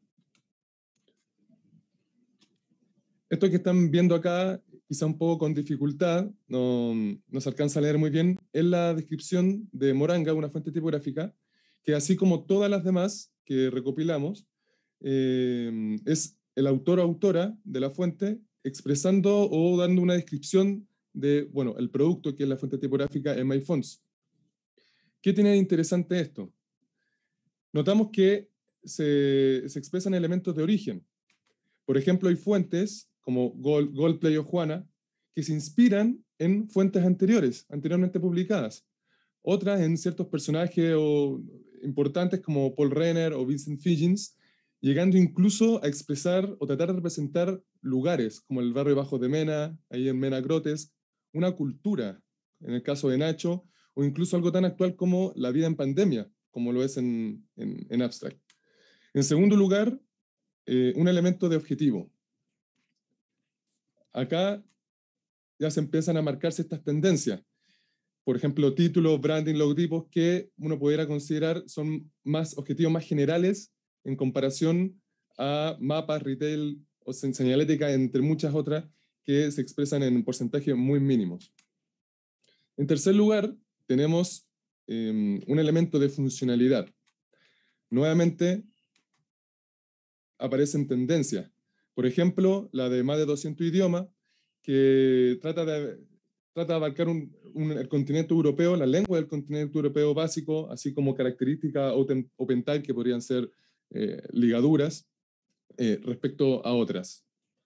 Esto que están viendo acá, quizá un poco con dificultad, no se alcanza a leer muy bien, es la descripción de Moranga, una fuente tipográfica, que así como todas las demás que recopilamos, es el autor o autora de la fuente expresando o dando una descripción de, bueno, el producto que es la fuente tipográfica en MyFonts. ¿Qué tiene de interesante esto? Notamos que se expresan elementos de origen. Por ejemplo, hay fuentes como Goldplay o Juana, que se inspiran en fuentes anteriormente publicadas. Otras en ciertos personajes importantes como Paul Renner o Vincent Figgins, llegando incluso a expresar o tratar de representar lugares como el barrio bajo de Mena, ahí en Mena Grotesque, una cultura, en el caso de Nacho, o incluso algo tan actual como la vida en pandemia, como lo es en Abstract. En segundo lugar, un elemento de objetivo. acá ya se empiezan a marcarse estas tendencias. Por ejemplo, títulos, branding, logotipos que uno pudiera considerar son más objetivos más generales en comparación a mapas, retail o señalética, entre muchas otras, que se expresan en porcentajes muy mínimos. En tercer lugar, tenemos un elemento de funcionalidad. Nuevamente, aparecen tendencias. Por ejemplo, la de más de 200 idiomas, que trata de abarcar el continente europeo, la lengua del continente europeo básico, así como características OpenType que podrían ser ligaduras respecto a otras.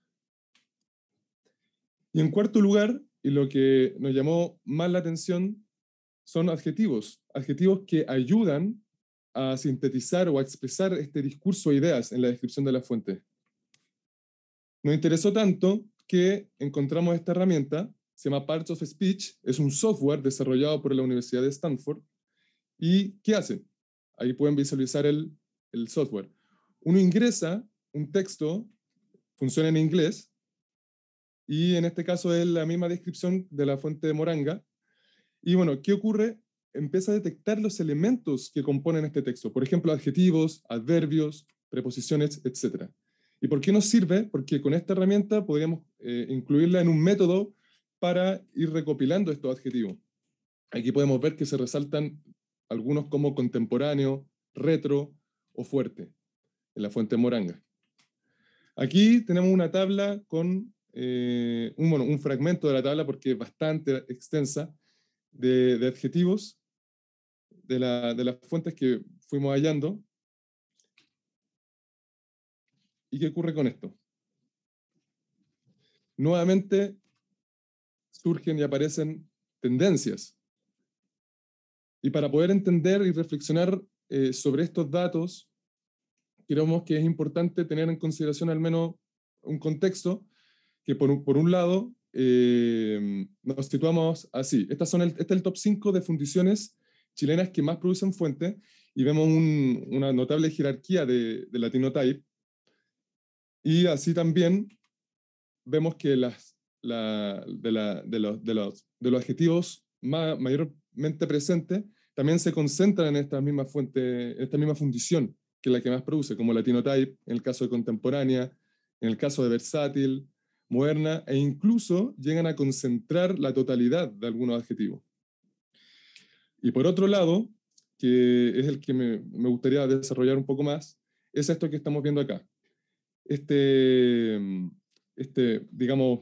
Y en cuarto lugar, y lo que nos llamó más la atención, son adjetivos que ayudan a sintetizar o a expresar este discurso de ideas en la descripción de la fuente. Nos interesó tanto que encontramos esta herramienta, se llama Parts of Speech, es un software desarrollado por la Universidad de Stanford. ¿Y qué hace? Ahí pueden visualizar el software. Uno ingresa un texto, funciona en inglés, y en este caso es la misma descripción de la fuente de Moranga. Y bueno, ¿qué ocurre? Empieza a detectar los elementos que componen este texto. Por ejemplo, adjetivos, adverbios, preposiciones, etc. ¿Y por qué nos sirve? Porque con esta herramienta podríamos incluirla en un método para ir recopilando estos adjetivos. Aquí podemos ver que se resaltan algunos como contemporáneo, retro o fuerte en la fuente Moranga. Aquí tenemos una tabla con un fragmento de la tabla, porque es bastante extensa, de adjetivos de las fuentes que fuimos hallando. ¿Y qué ocurre con esto? Nuevamente surgen y aparecen tendencias. Y para poder entender y reflexionar sobre estos datos, creemos que es importante tener en consideración al menos un contexto que por un lado nos situamos así. Este es el top 5 de fundiciones chilenas que más producen fuentes, y vemos una notable jerarquía de Latinotype. Y así también vemos que de los adjetivos mayormente presentes también se concentran en esta misma fuente, esta misma fundición, que es la que más produce, como Latinotype, en el caso de contemporánea, en el caso de versátil, moderna, e incluso llegan a concentrar la totalidad de algunos adjetivos. Y por otro lado, que es el que me gustaría desarrollar un poco más, es esto que estamos viendo acá. Digamos,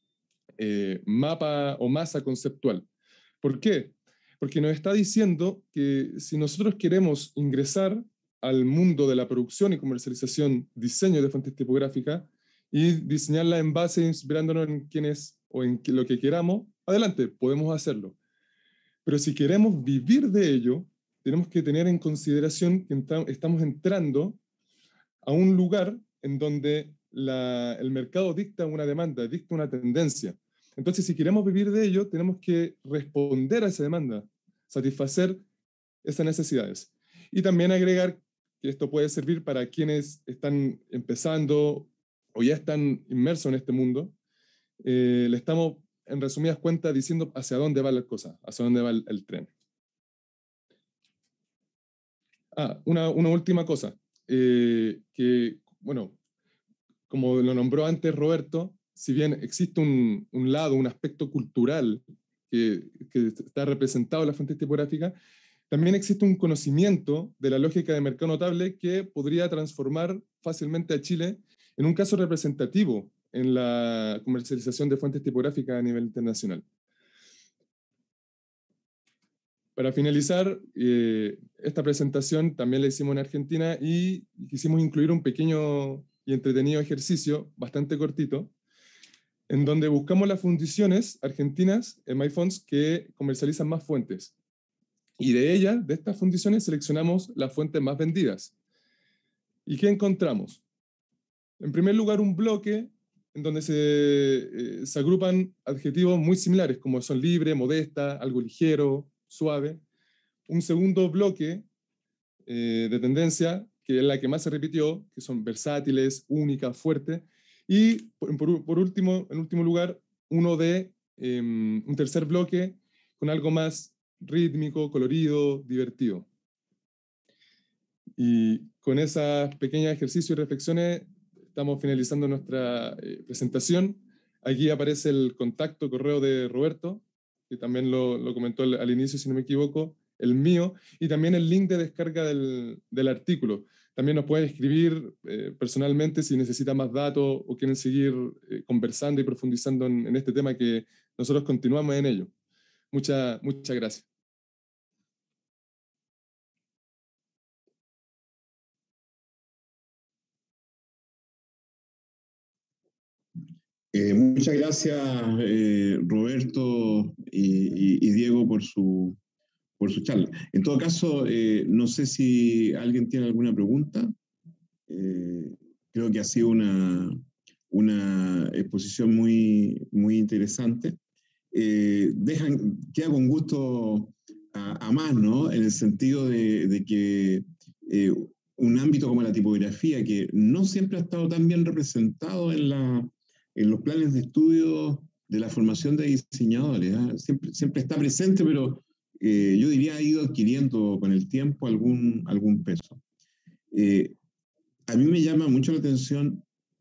mapa o masa conceptual. ¿Por qué? Porque nos está diciendo que si nosotros queremos ingresar al mundo de la producción y comercialización, diseño de fuentes tipográficas, y diseñarla en base, inspirándonos en quienes o en lo que queramos, adelante, podemos hacerlo. Pero si queremos vivir de ello, tenemos que tener en consideración que estamos entrando a un lugar en donde el mercado dicta una demanda, dicta una tendencia. Entonces, si queremos vivir de ello, tenemos que responder a esa demanda, satisfacer esas necesidades. Y también agregar que esto puede servir para quienes están empezando o ya están inmersos en este mundo. Le estamos, en resumidas cuentas, diciendo hacia dónde va la cosa, hacia dónde va el tren. Una última cosa, que, bueno, como lo nombró antes Roberto, si bien existe un lado, un aspecto cultural que está representado en la fuente tipográfica, también existe un conocimiento de la lógica de mercado notable que podría transformar fácilmente a Chile en un caso representativo en la comercialización de fuentes tipográficas a nivel internacional. Para finalizar, esta presentación también la hicimos en Argentina y quisimos incluir un pequeño y entretenido ejercicio, bastante cortito, en donde buscamos las fundiciones argentinas en MyFonts que comercializan más fuentes. Y de ellas, de estas fundiciones, seleccionamos las fuentes más vendidas. ¿Y qué encontramos? En primer lugar, un bloque en donde se agrupan adjetivos muy similares, como son libre, modesta, algo ligero, suave. Un segundo bloque de tendencia, que es la que más se repitió, que son versátiles, únicas, fuertes. Y por último, en último lugar, un tercer bloque con algo más rítmico, colorido, divertido. Y con esos pequeños ejercicios y reflexiones estamos finalizando nuestra presentación. Aquí aparece el contacto, correo de Roberto, que también lo comentó al inicio, si no me equivoco, el mío, y también el link de descarga del artículo. También nos pueden escribir personalmente si necesitan más datos o quieren seguir conversando y profundizando en este tema, que nosotros continuamos en ello. Muchas gracias. Muchas gracias, Roberto y Diego, por su charla. En todo caso, no sé si alguien tiene alguna pregunta. Creo que ha sido una exposición muy interesante. Queda con gusto a más, ¿no? En el sentido de que un ámbito como la tipografía, que no siempre ha estado tan bien representado en los planes de estudio de la formación de diseñadores, ¿eh? Siempre está presente, pero yo diría ha ido adquiriendo con el tiempo algún peso. A mí me llama mucho la atención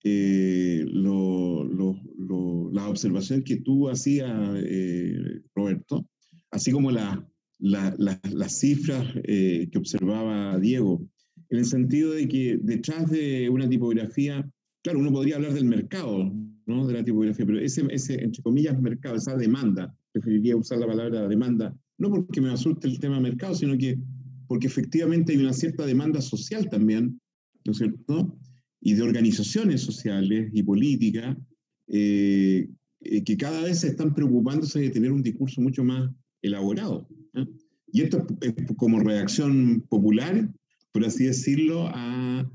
la observación que tú hacías, Roberto, así como las cifras que observaba Diego, en el sentido de que detrás de una tipografía, claro, uno podría hablar del mercado, ¿no? De la tipografía, pero ese, entre comillas, mercado, esa demanda, preferiría usar la palabra demanda, no porque me asuste el tema mercado, sino que porque efectivamente hay una cierta demanda social también, ¿no es cierto? Y de organizaciones sociales y políticas que cada vez se están preocupándose de tener un discurso mucho más elaborado, ¿eh? Y esto es como reacción popular, por así decirlo, a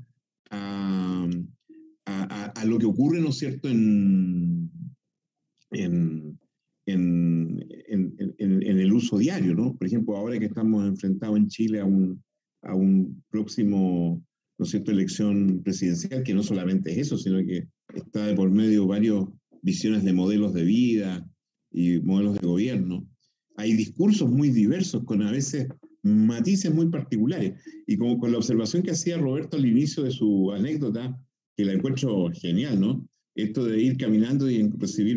lo que ocurre, ¿no es cierto?, en el uso diario, ¿no? Por ejemplo, ahora que estamos enfrentados en Chile a un próximo, ¿no es cierto?, elección presidencial, que no solamente es eso, sino que está de por medio varias visiones de modelos de vida y modelos de gobierno. Hay discursos muy diversos, con a veces matices muy particulares. Y como con la observación que hacía Roberto al inicio de su anécdota, que la encuentro genial, ¿no? Esto de ir caminando y recibir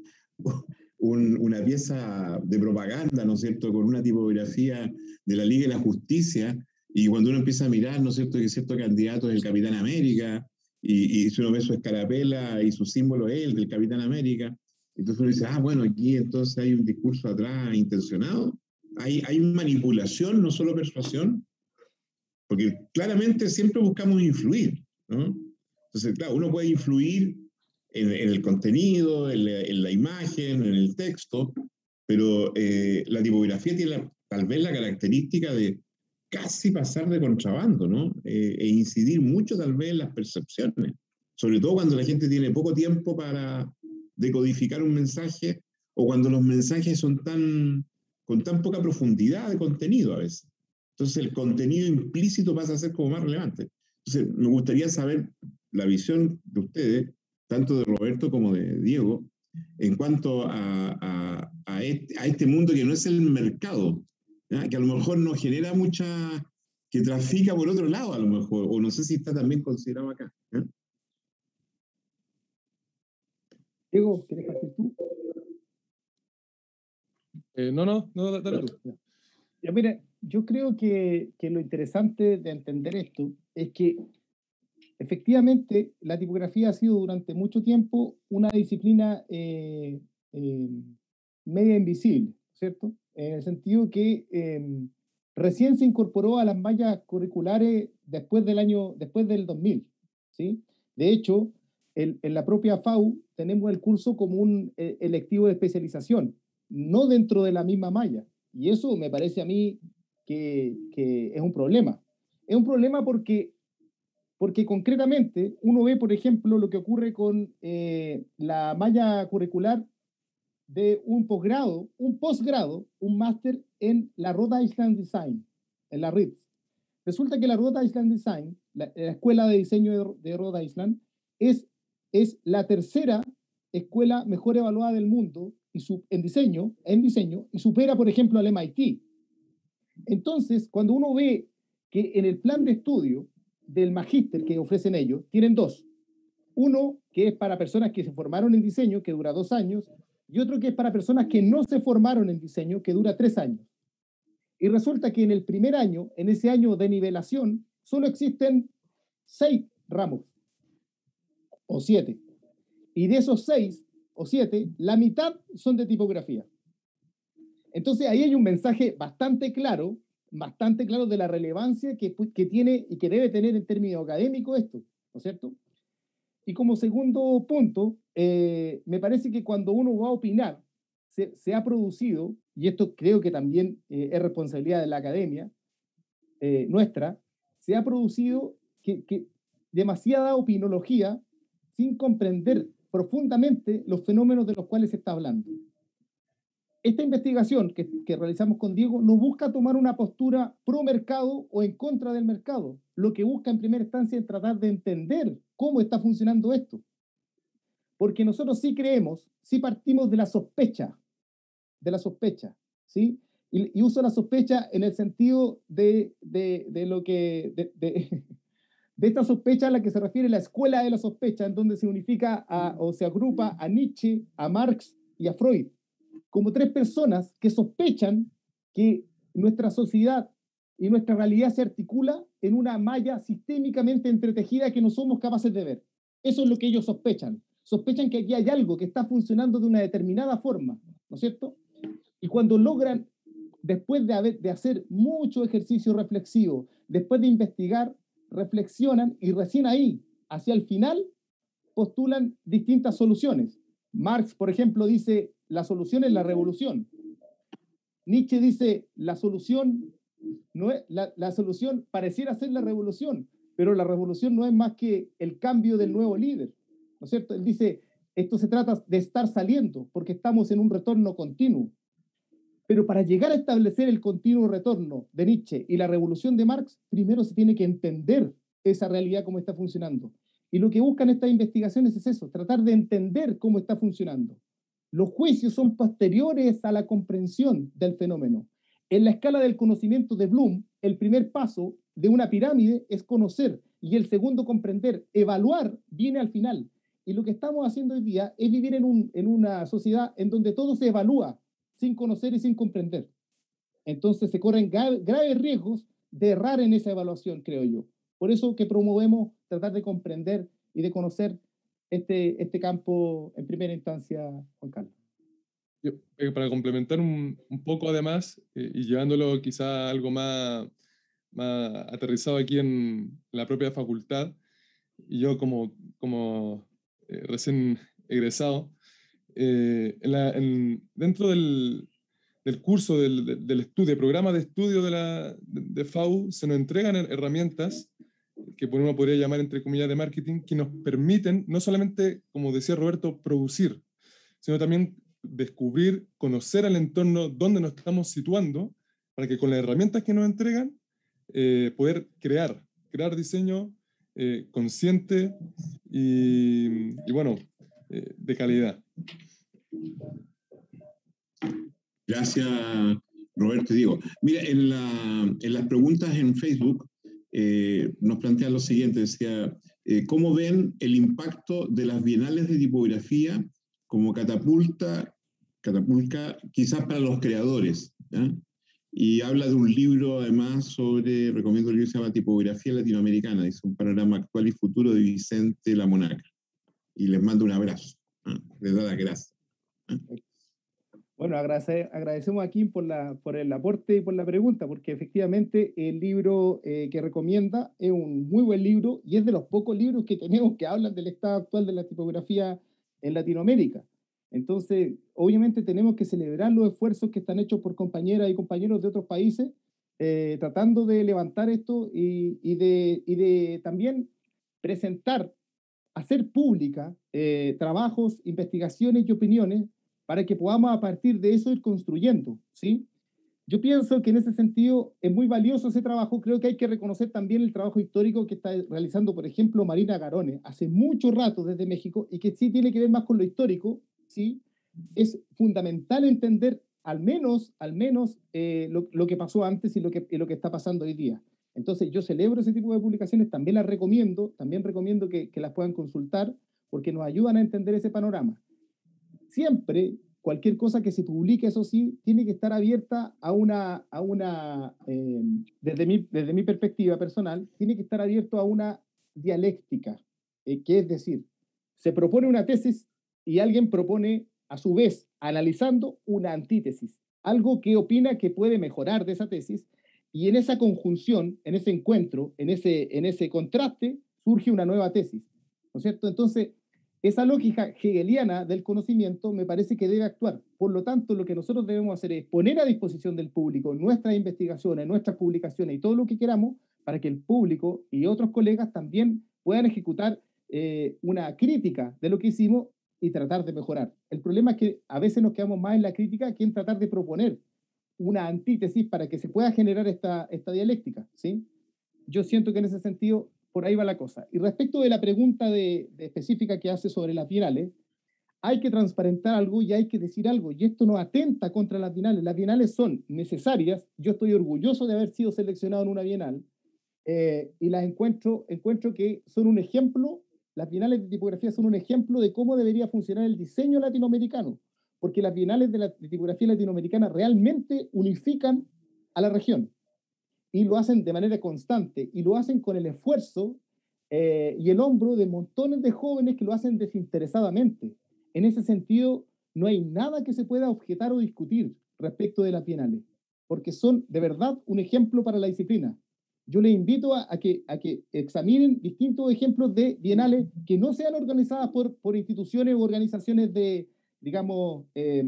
una pieza de propaganda, ¿no es cierto?, con una tipografía de la Liga de la Justicia, y cuando uno empieza a mirar, ¿no es cierto?, que cierto candidato es el Capitán América, y si uno ve su escarapela y su símbolo es el del Capitán América, entonces uno dice, bueno, aquí entonces hay un discurso atrás intencionado, hay manipulación, no solo persuasión, porque claramente siempre buscamos influir, ¿no? Entonces, claro, uno puede influir en el contenido, en la imagen, en el texto, pero la tipografía tiene tal vez la característica de casi pasar de contrabando, ¿no? E incidir mucho tal vez en las percepciones, sobre todo cuando la gente tiene poco tiempo para decodificar un mensaje o cuando los mensajes son con tan poca profundidad de contenido a veces. Entonces el contenido implícito pasa a ser como más relevante. Entonces me gustaría saber la visión de ustedes, tanto de Roberto como de Diego, en cuanto a este mundo que no es el mercado, ¿ya? Que a lo mejor nos genera que trafica por otro lado a lo mejor, o no sé si está también considerado acá, ¿ya? Diego, ¿quieres partir tú? No, dale tú. Ya, mira, yo creo que lo interesante de entender esto es que efectivamente la tipografía ha sido durante mucho tiempo una disciplina media invisible, ¿cierto? En el sentido que recién se incorporó a las mallas curriculares después del 2000, ¿sí? De hecho, en la propia FAU tenemos el curso como un electivo de especialización, no dentro de la misma malla. Y eso me parece a mí que es un problema. Es un problema porque concretamente uno ve, por ejemplo, lo que ocurre con la malla curricular de un posgrado, un máster en la Rhode Island Design, en la RIDS. Resulta que la Rhode Island Design, la escuela de diseño de Rhode Island, es es la tercera escuela mejor evaluada del mundo en diseño, y supera, por ejemplo, al MIT. Entonces, cuando uno ve que en el plan de estudio del magíster que ofrecen ellos, tienen dos. Uno que es para personas que se formaron en diseño, que dura 2 años, y otro que es para personas que no se formaron en diseño, que dura 3 años. Y resulta que en el primer año, en ese año de nivelación, solo existen 6 ramos, o 7. Y de esos 6 o 7, la mitad son de tipografía. Entonces ahí hay un mensaje bastante claro de la relevancia que tiene y que debe tener en términos académicos esto, ¿no es cierto? Y como segundo punto, me parece que cuando uno va a opinar, se ha producido, y esto creo que también es responsabilidad de la academia nuestra, se ha producido que demasiada opinología sin comprender profundamente los fenómenos de los cuales se está hablando. Esta investigación que realizamos con Diego no busca tomar una postura pro mercado o en contra del mercado. Lo que busca en primera instancia es tratar de entender cómo está funcionando esto. Porque nosotros sí creemos, sí partimos de la sospecha, ¿sí? Y uso la sospecha en el sentido de lo que, de esta sospecha a la que se refiere la escuela de la sospecha, en donde se unifica o se agrupa a Nietzsche, a Marx y a Freud, como 3 personas que sospechan que nuestra sociedad y nuestra realidad se articula en una malla sistémicamente entretejida que no somos capaces de ver. Eso es lo que ellos sospechan. Sospechan que aquí hay algo que está funcionando de una determinada forma, ¿no es cierto? Y cuando logran, después de hacer mucho ejercicio reflexivo, después de investigar, reflexionan y recién ahí, hacia el final, postulan distintas soluciones. Marx, por ejemplo, dice, la solución es la revolución. Nietzsche dice, la solución pareciera ser la revolución, pero la revolución no es más que el cambio del nuevo líder, ¿no es cierto? Él dice, esto se trata de estar saliendo, porque estamos en un retorno continuo. Pero para llegar a establecer el continuo retorno de Nietzsche y la revolución de Marx, primero se tiene que entender esa realidad, cómo está funcionando. Y lo que buscan estas investigaciones es eso, tratar de entender cómo está funcionando. Los juicios son posteriores a la comprensión del fenómeno. En la escala del conocimiento de Bloom, el primer paso de una pirámide es conocer, y el segundo comprender. Evaluar viene al final. Y lo que estamos haciendo hoy día es vivir en una sociedad en donde todo se evalúa, sin conocer y sin comprender. Entonces se corren graves riesgos de errar en esa evaluación, creo yo. Por eso que promovemos tratar de comprender y de conocer este campo en primera instancia, Juan Carlos. Para complementar un poco además, y llevándolo quizá a algo más aterrizado aquí en la propia facultad, y yo como recién egresado, dentro del curso del estudio, programa de estudio de FAU, se nos entregan herramientas que uno podría llamar entre comillas de marketing, que nos permiten no solamente, como decía Roberto, producir, sino también descubrir, conocer el entorno donde nos estamos situando, para que con las herramientas que nos entregan, poder crear diseño consciente y bueno, de calidad. Gracias, Roberto y Diego. Mira, en las preguntas en Facebook nos plantean lo siguiente, decía, ¿cómo ven el impacto de las bienales de tipografía como catapulta quizás para los creadores? ¿Ya? Y habla de un libro además recomiendo el libro que se llama Tipografía Latinoamericana, dice un panorama actual y futuro de Vicente Lamonaca. Y les mando un abrazo. Les da las gracias. Bueno, agradecemos aquí por el aporte y por la pregunta, porque efectivamente el libro que recomienda es un muy buen libro y es de los pocos libros que tenemos que hablan del estado actual de la tipografía en Latinoamérica. Entonces, obviamente tenemos que celebrar los esfuerzos que están hechos por compañeras y compañeros de otros países, tratando de levantar esto y de también presentar, hacer pública trabajos, investigaciones y opiniones para que podamos a partir de eso ir construyendo, ¿sí? Yo pienso que en ese sentido es muy valioso ese trabajo. Creo que hay que reconocer también el trabajo histórico que está realizando, por ejemplo, Marina Garone, hace mucho rato desde México, y que sí tiene que ver más con lo histórico, ¿sí? Es fundamental entender al menos lo que pasó antes y lo que está pasando hoy día. Entonces, yo celebro ese tipo de publicaciones, también recomiendo que las puedan consultar, porque nos ayudan a entender ese panorama. Siempre, cualquier cosa que se publique, eso sí, tiene que estar abierta desde mi perspectiva personal, tiene que estar abierto a una dialéctica, que es decir, se propone una tesis y alguien propone, a su vez, analizando una antítesis, algo que opina que puede mejorar de esa tesis, y en esa conjunción, en ese encuentro, en ese contraste, surge una nueva tesis, ¿no es cierto? Entonces, esa lógica hegeliana del conocimiento me parece que debe actuar. Por lo tanto, lo que nosotros debemos hacer es poner a disposición del público nuestras investigaciones, nuestras publicaciones y todo lo que queramos para que el público y otros colegas también puedan ejecutar una crítica de lo que hicimos y tratar de mejorar. El problema es que a veces nos quedamos más en la crítica que en tratar de proponer una antítesis para que se pueda generar esta dialéctica, ¿sí? Yo siento que en ese sentido por ahí va la cosa. Y respecto de la pregunta específica que hace sobre las bienales, hay que transparentar algo y hay que decir algo, y esto no atenta contra las bienales. Las bienales son necesarias, yo estoy orgulloso de haber sido seleccionado en una bienal, y las encuentro que son un ejemplo, las bienales de tipografía son un ejemplo de cómo debería funcionar el diseño latinoamericano, porque las bienales de tipografía latinoamericana realmente unifican a la región, y lo hacen de manera constante, y lo hacen con el esfuerzo y el hombro de montones de jóvenes que lo hacen desinteresadamente. En ese sentido, no hay nada que se pueda objetar o discutir respecto de las bienales, porque son de verdad un ejemplo para la disciplina. Yo les invito a que examinen distintos ejemplos de bienales que no sean organizadas por instituciones u organizaciones digamos,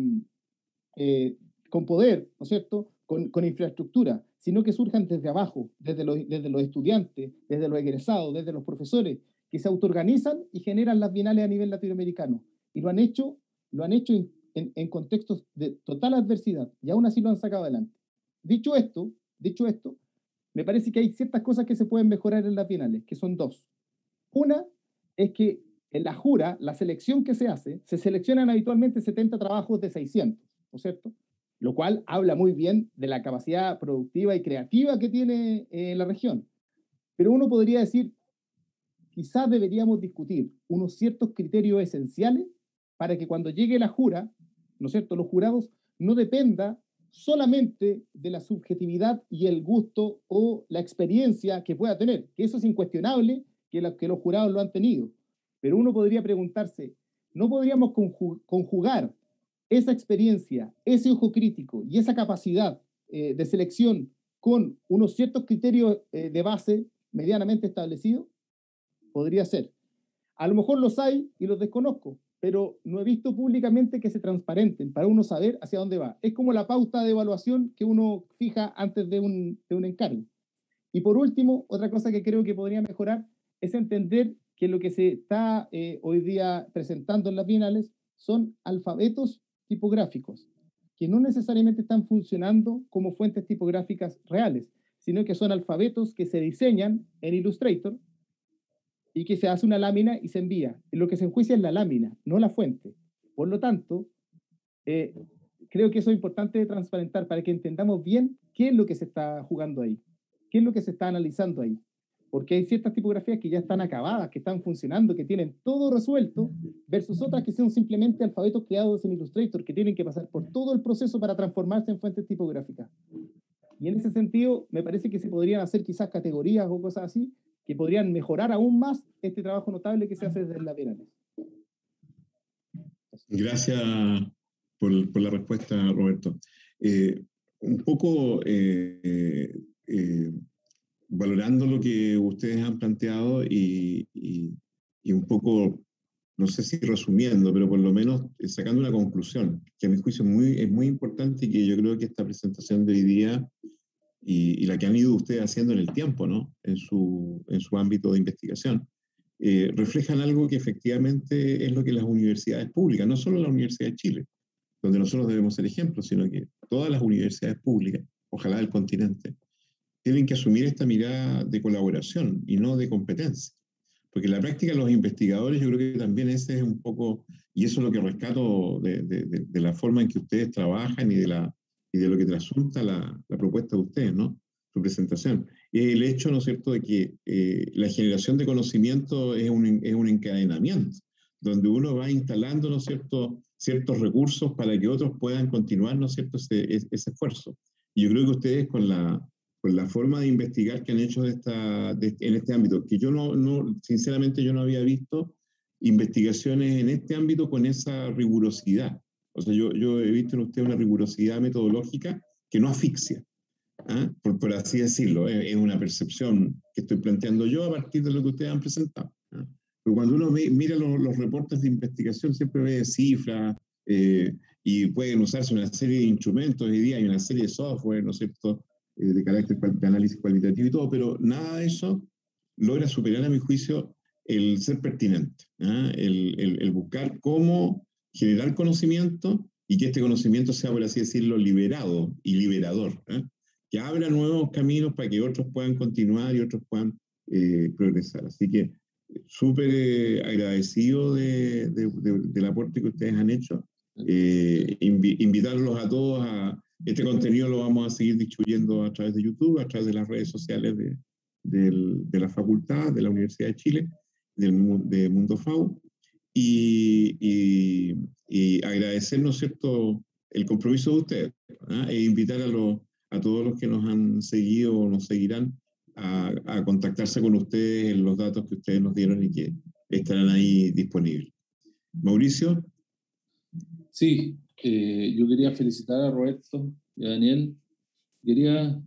con poder, ¿no es cierto?, con infraestructura, sino que surjan desde abajo, desde los estudiantes, desde los egresados, desde los profesores, que se autoorganizan y generan las bienales a nivel latinoamericano. Y lo han hecho en contextos de total adversidad, y aún así lo han sacado adelante. Dicho esto, me parece que hay ciertas cosas que se pueden mejorar en las bienales, que son dos. Una es que en la jura, la selección que se hace, se seleccionan habitualmente 70 trabajos de 600, ¿no es cierto? Lo cual habla muy bien de la capacidad productiva y creativa que tiene la región. Pero uno podría decir, quizás deberíamos discutir unos ciertos criterios esenciales para que cuando llegue la jura, ¿no es cierto?, los jurados no dependa solamente de la subjetividad y el gusto o la experiencia que pueda tener, que eso es incuestionable, que los jurados lo han tenido. Pero uno podría preguntarse, ¿no podríamos conjugar esa experiencia, ese ojo crítico y esa capacidad de selección con unos ciertos criterios de base medianamente establecidos? Podría ser. A lo mejor los hay y los desconozco, pero no he visto públicamente que se transparenten para uno saber hacia dónde va. Es como la pauta de evaluación que uno fija antes de un encargo. Y por último, otra cosa que creo que podría mejorar es entender que lo que se está hoy día presentando en las bienales son alfabetos tipográficos, que no necesariamente están funcionando como fuentes tipográficas reales, sino que son alfabetos que se diseñan en Illustrator y que se hace una lámina y se envía. Lo que se enjuicia es la lámina, no la fuente. Por lo tanto, creo que eso es importante de transparentar para que entendamos bien qué es lo que se está jugando ahí, qué es lo que se está analizando ahí. Porque hay ciertas tipografías que ya están acabadas, que están funcionando, que tienen todo resuelto, versus otras que son simplemente alfabetos creados en Illustrator, que tienen que pasar por todo el proceso para transformarse en fuentes tipográficas. Y en ese sentido, me parece que se podrían hacer quizás categorías o cosas así, que podrían mejorar aún más este trabajo notable que se hace desde las bienales. Gracias por la respuesta, Roberto. Un poco valorando lo que ustedes han planteado y un poco, no sé si resumiendo, pero por lo menos sacando una conclusión, que a mi juicio es muy importante y que yo creo que esta presentación de hoy día y la que han ido ustedes haciendo en el tiempo, ¿no?, en su ámbito de investigación, reflejan algo que efectivamente es lo que las universidades públicas, no solo la Universidad de Chile, donde nosotros debemos ser ejemplos, sino que todas las universidades públicas, ojalá del continente, tienen que asumir esta mirada de colaboración y no de competencia. Porque en la práctica los investigadores, yo creo que también ese es un poco, y eso es lo que rescato de la forma en que ustedes trabajan y de lo que trasunta la propuesta de ustedes, ¿no? Su presentación. Y el hecho, ¿no es cierto?, de que la generación de conocimiento es un encadenamiento, donde uno va instalando, ¿no es cierto?, ciertos recursos para que otros puedan continuar, ¿no es cierto?, ese esfuerzo. Y yo creo que ustedes con la forma de investigar que han hecho en este ámbito, que yo sinceramente yo no había visto investigaciones en este ámbito con esa rigurosidad. O sea, yo he visto en usted una rigurosidad metodológica que no asfixia, ¿ah? Por así decirlo. Es una percepción que estoy planteando yo a partir de lo que ustedes han presentado, ¿ah? Pero cuando uno mira los reportes de investigación, siempre ve cifras, y pueden usarse una serie de instrumentos. Hoy día hay una serie de software, ¿no es cierto?, de carácter de análisis cualitativo y todo, pero nada de eso logra superar, a mi juicio, el ser pertinente, ¿ah? El buscar cómo generar conocimiento y que este conocimiento sea, por así decirlo, liberado y liberador, ¿eh? Que abra nuevos caminos para que otros puedan continuar y otros puedan progresar. Así que súper agradecido del aporte que ustedes han hecho. Invitarlos a todos a este contenido. Lo vamos a seguir distribuyendo a través de YouTube, a través de las redes sociales de la facultad, de la Universidad de Chile, de Mundo FAU, y agradecer, ¿no es cierto?, el compromiso de ustedes, ¿eh? E invitar a todos los que nos han seguido o nos seguirán a contactarse con ustedes en los datos que ustedes nos dieron y que estarán ahí disponibles. Mauricio. Sí, yo quería felicitar a Roberto y a Daniel. Quería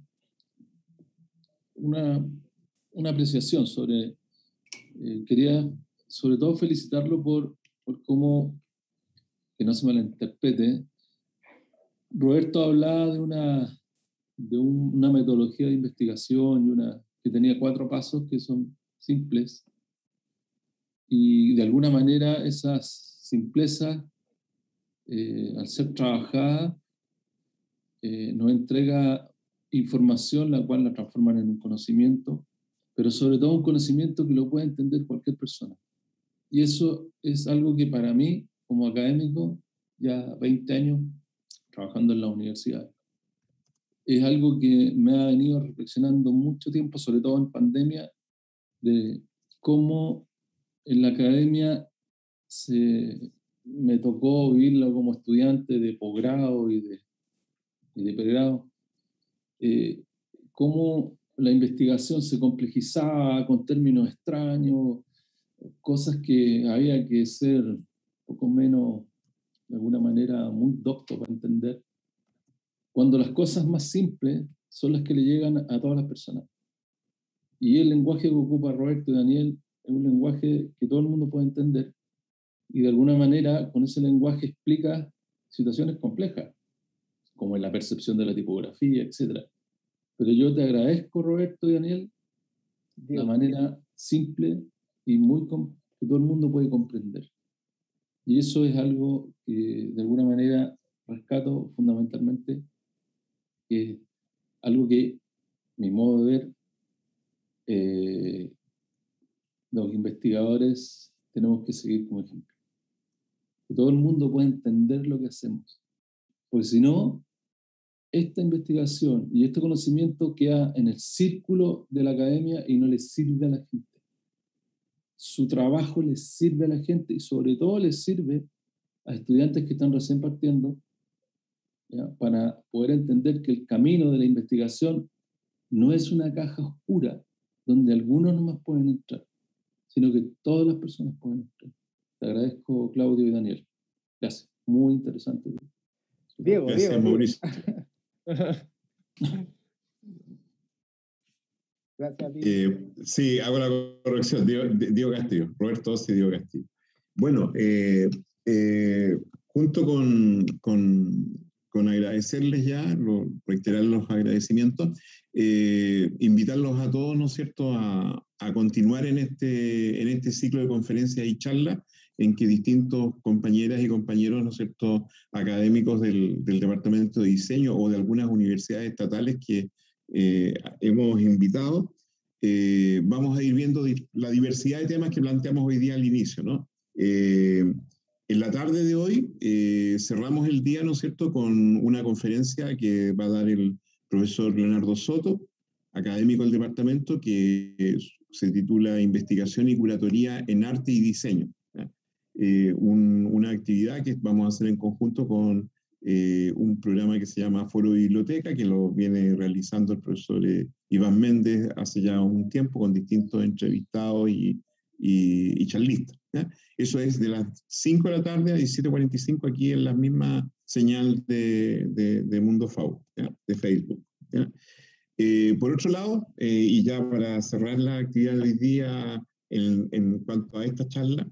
una apreciación quería sobre todo felicitarlo por cómo, que no se malinterprete, Roberto hablaba de una metodología de investigación que tenía 4 pasos que son simples, y de alguna manera esas simplezas, al ser trabajada, nos entrega información la cual la transforman en un conocimiento, pero sobre todo un conocimiento que lo puede entender cualquier persona. Y eso es algo que para mí, como académico, ya 20 años trabajando en la universidad, es algo que me ha venido reflexionando mucho tiempo, sobre todo en pandemia, de cómo en la academia me tocó vivirlo como estudiante de posgrado y de pregrado, cómo la investigación se complejizaba con términos extraños, cosas que había que ser un poco menos, de alguna manera, muy docto para entender, cuando las cosas más simples son las que le llegan a todas las personas. Y el lenguaje que ocupa Roberto y Daniel es un lenguaje que todo el mundo puede entender, y de alguna manera con ese lenguaje explica situaciones complejas, como en la percepción de la tipografía, etc. Pero yo te agradezco, Roberto y Daniel, la manera simple y que todo el mundo puede comprender. Y eso es algo que de alguna manera rescato fundamentalmente, que es algo que, mi modo de ver, los investigadores tenemos que seguir como ejemplo. Que todo el mundo pueda entender lo que hacemos. Porque si no, esta investigación y este conocimiento queda en el círculo de la academia y no le sirve a la gente. Su trabajo les sirve a la gente y sobre todo les sirve a estudiantes que están recién partiendo, ¿ya?, para poder entender que el camino de la investigación no es una caja oscura donde algunos nomás pueden entrar, sino que todas las personas pueden entrar. Te agradezco, Claudio y Daniel. Gracias. Muy interesante. Diego, gracias, Mauricio. Gracias a ti. Sí, hago la corrección. Diego Castillo. Roberto Ossi y Diego Castillo. Bueno, junto con agradecerles ya, reiterar los agradecimientos, invitarlos a todos, ¿no es cierto?, a continuar en este ciclo de conferencias y charlas en que distintos compañeras y compañeros, ¿no es cierto?, académicos del Departamento de Diseño o de algunas universidades estatales que hemos invitado, vamos a ir viendo la diversidad de temas que planteamos hoy día al inicio, ¿no? En la tarde de hoy cerramos el día, ¿no es cierto?, con una conferencia que va a dar el profesor Leonardo Soto, académico del departamento, que se titula Investigación y Curatoría en Arte y Diseño. Una actividad que vamos a hacer en conjunto con un programa que se llama Foro de Biblioteca, que lo viene realizando el profesor Iván Méndez hace ya un tiempo, con distintos entrevistados y charlistas. ¿Ya? Eso es de las 5 de la tarde a 17:45 aquí en la misma señal de Mundo FAU, ¿ya? De Facebook. ¿Ya? Por otro lado, y ya para cerrar la actividad de hoy día en cuanto a esta charla,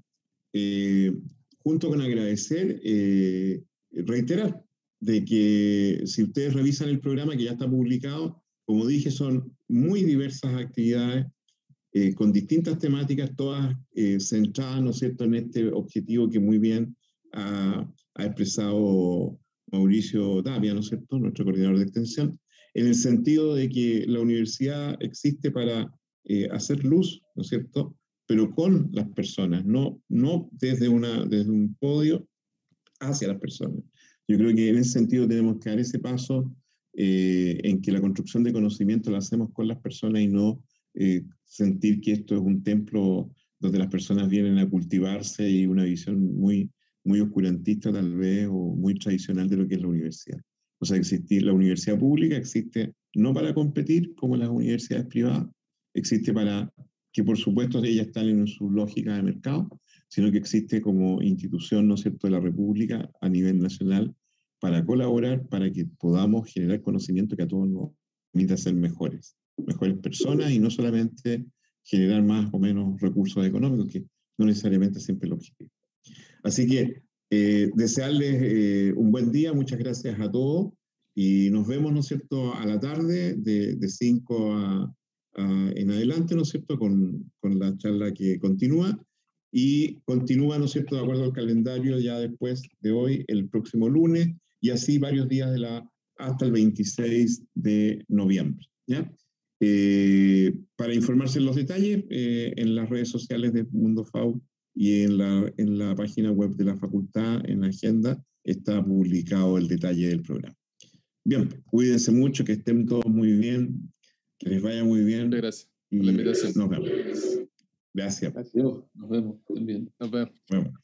junto con agradecer, reiterar de que si ustedes revisan el programa que ya está publicado, como dije, son muy diversas actividades con distintas temáticas, todas centradas, ¿no es cierto?, en este objetivo que muy bien ha expresado Mauricio Tapia, ¿no es cierto?, nuestro coordinador de extensión, en el sentido de que la universidad existe para hacer luz, ¿no es cierto?, pero con las personas, no desde un podio hacia las personas. Yo creo que en ese sentido tenemos que dar ese paso en que la construcción de conocimiento la hacemos con las personas y no sentir que esto es un templo donde las personas vienen a cultivarse y una visión muy, muy oscurantista tal vez o muy tradicional de lo que es la universidad. O sea, la universidad pública existe no para competir como las universidades privadas, existe para que por supuesto ellas están en su lógica de mercado, sino que existe como institución, ¿no es cierto?, de la República a nivel nacional para colaborar, para que podamos generar conocimiento que a todos nos permita ser mejores personas y no solamente generar más o menos recursos económicos, que no necesariamente siempre es el objetivo. Así que desearles un buen día, muchas gracias a todos y nos vemos, ¿no es cierto?, a la tarde de 5 en adelante, ¿no es cierto?, con la charla que continúa y continúa, ¿no es cierto?, de acuerdo al calendario ya después de hoy, el próximo lunes y así varios días hasta el 26 de noviembre, ¿ya? Para informarse en los detalles, en las redes sociales de Mundo FAU y en la página web de la facultad, en la agenda, está publicado el detalle del programa. Bien, cuídense mucho, que estén todos muy bien, que les vaya muy bien. Muchas gracias por la invitación. Nos vemos. Gracias. Nos vemos también. Nos vemos. Bueno.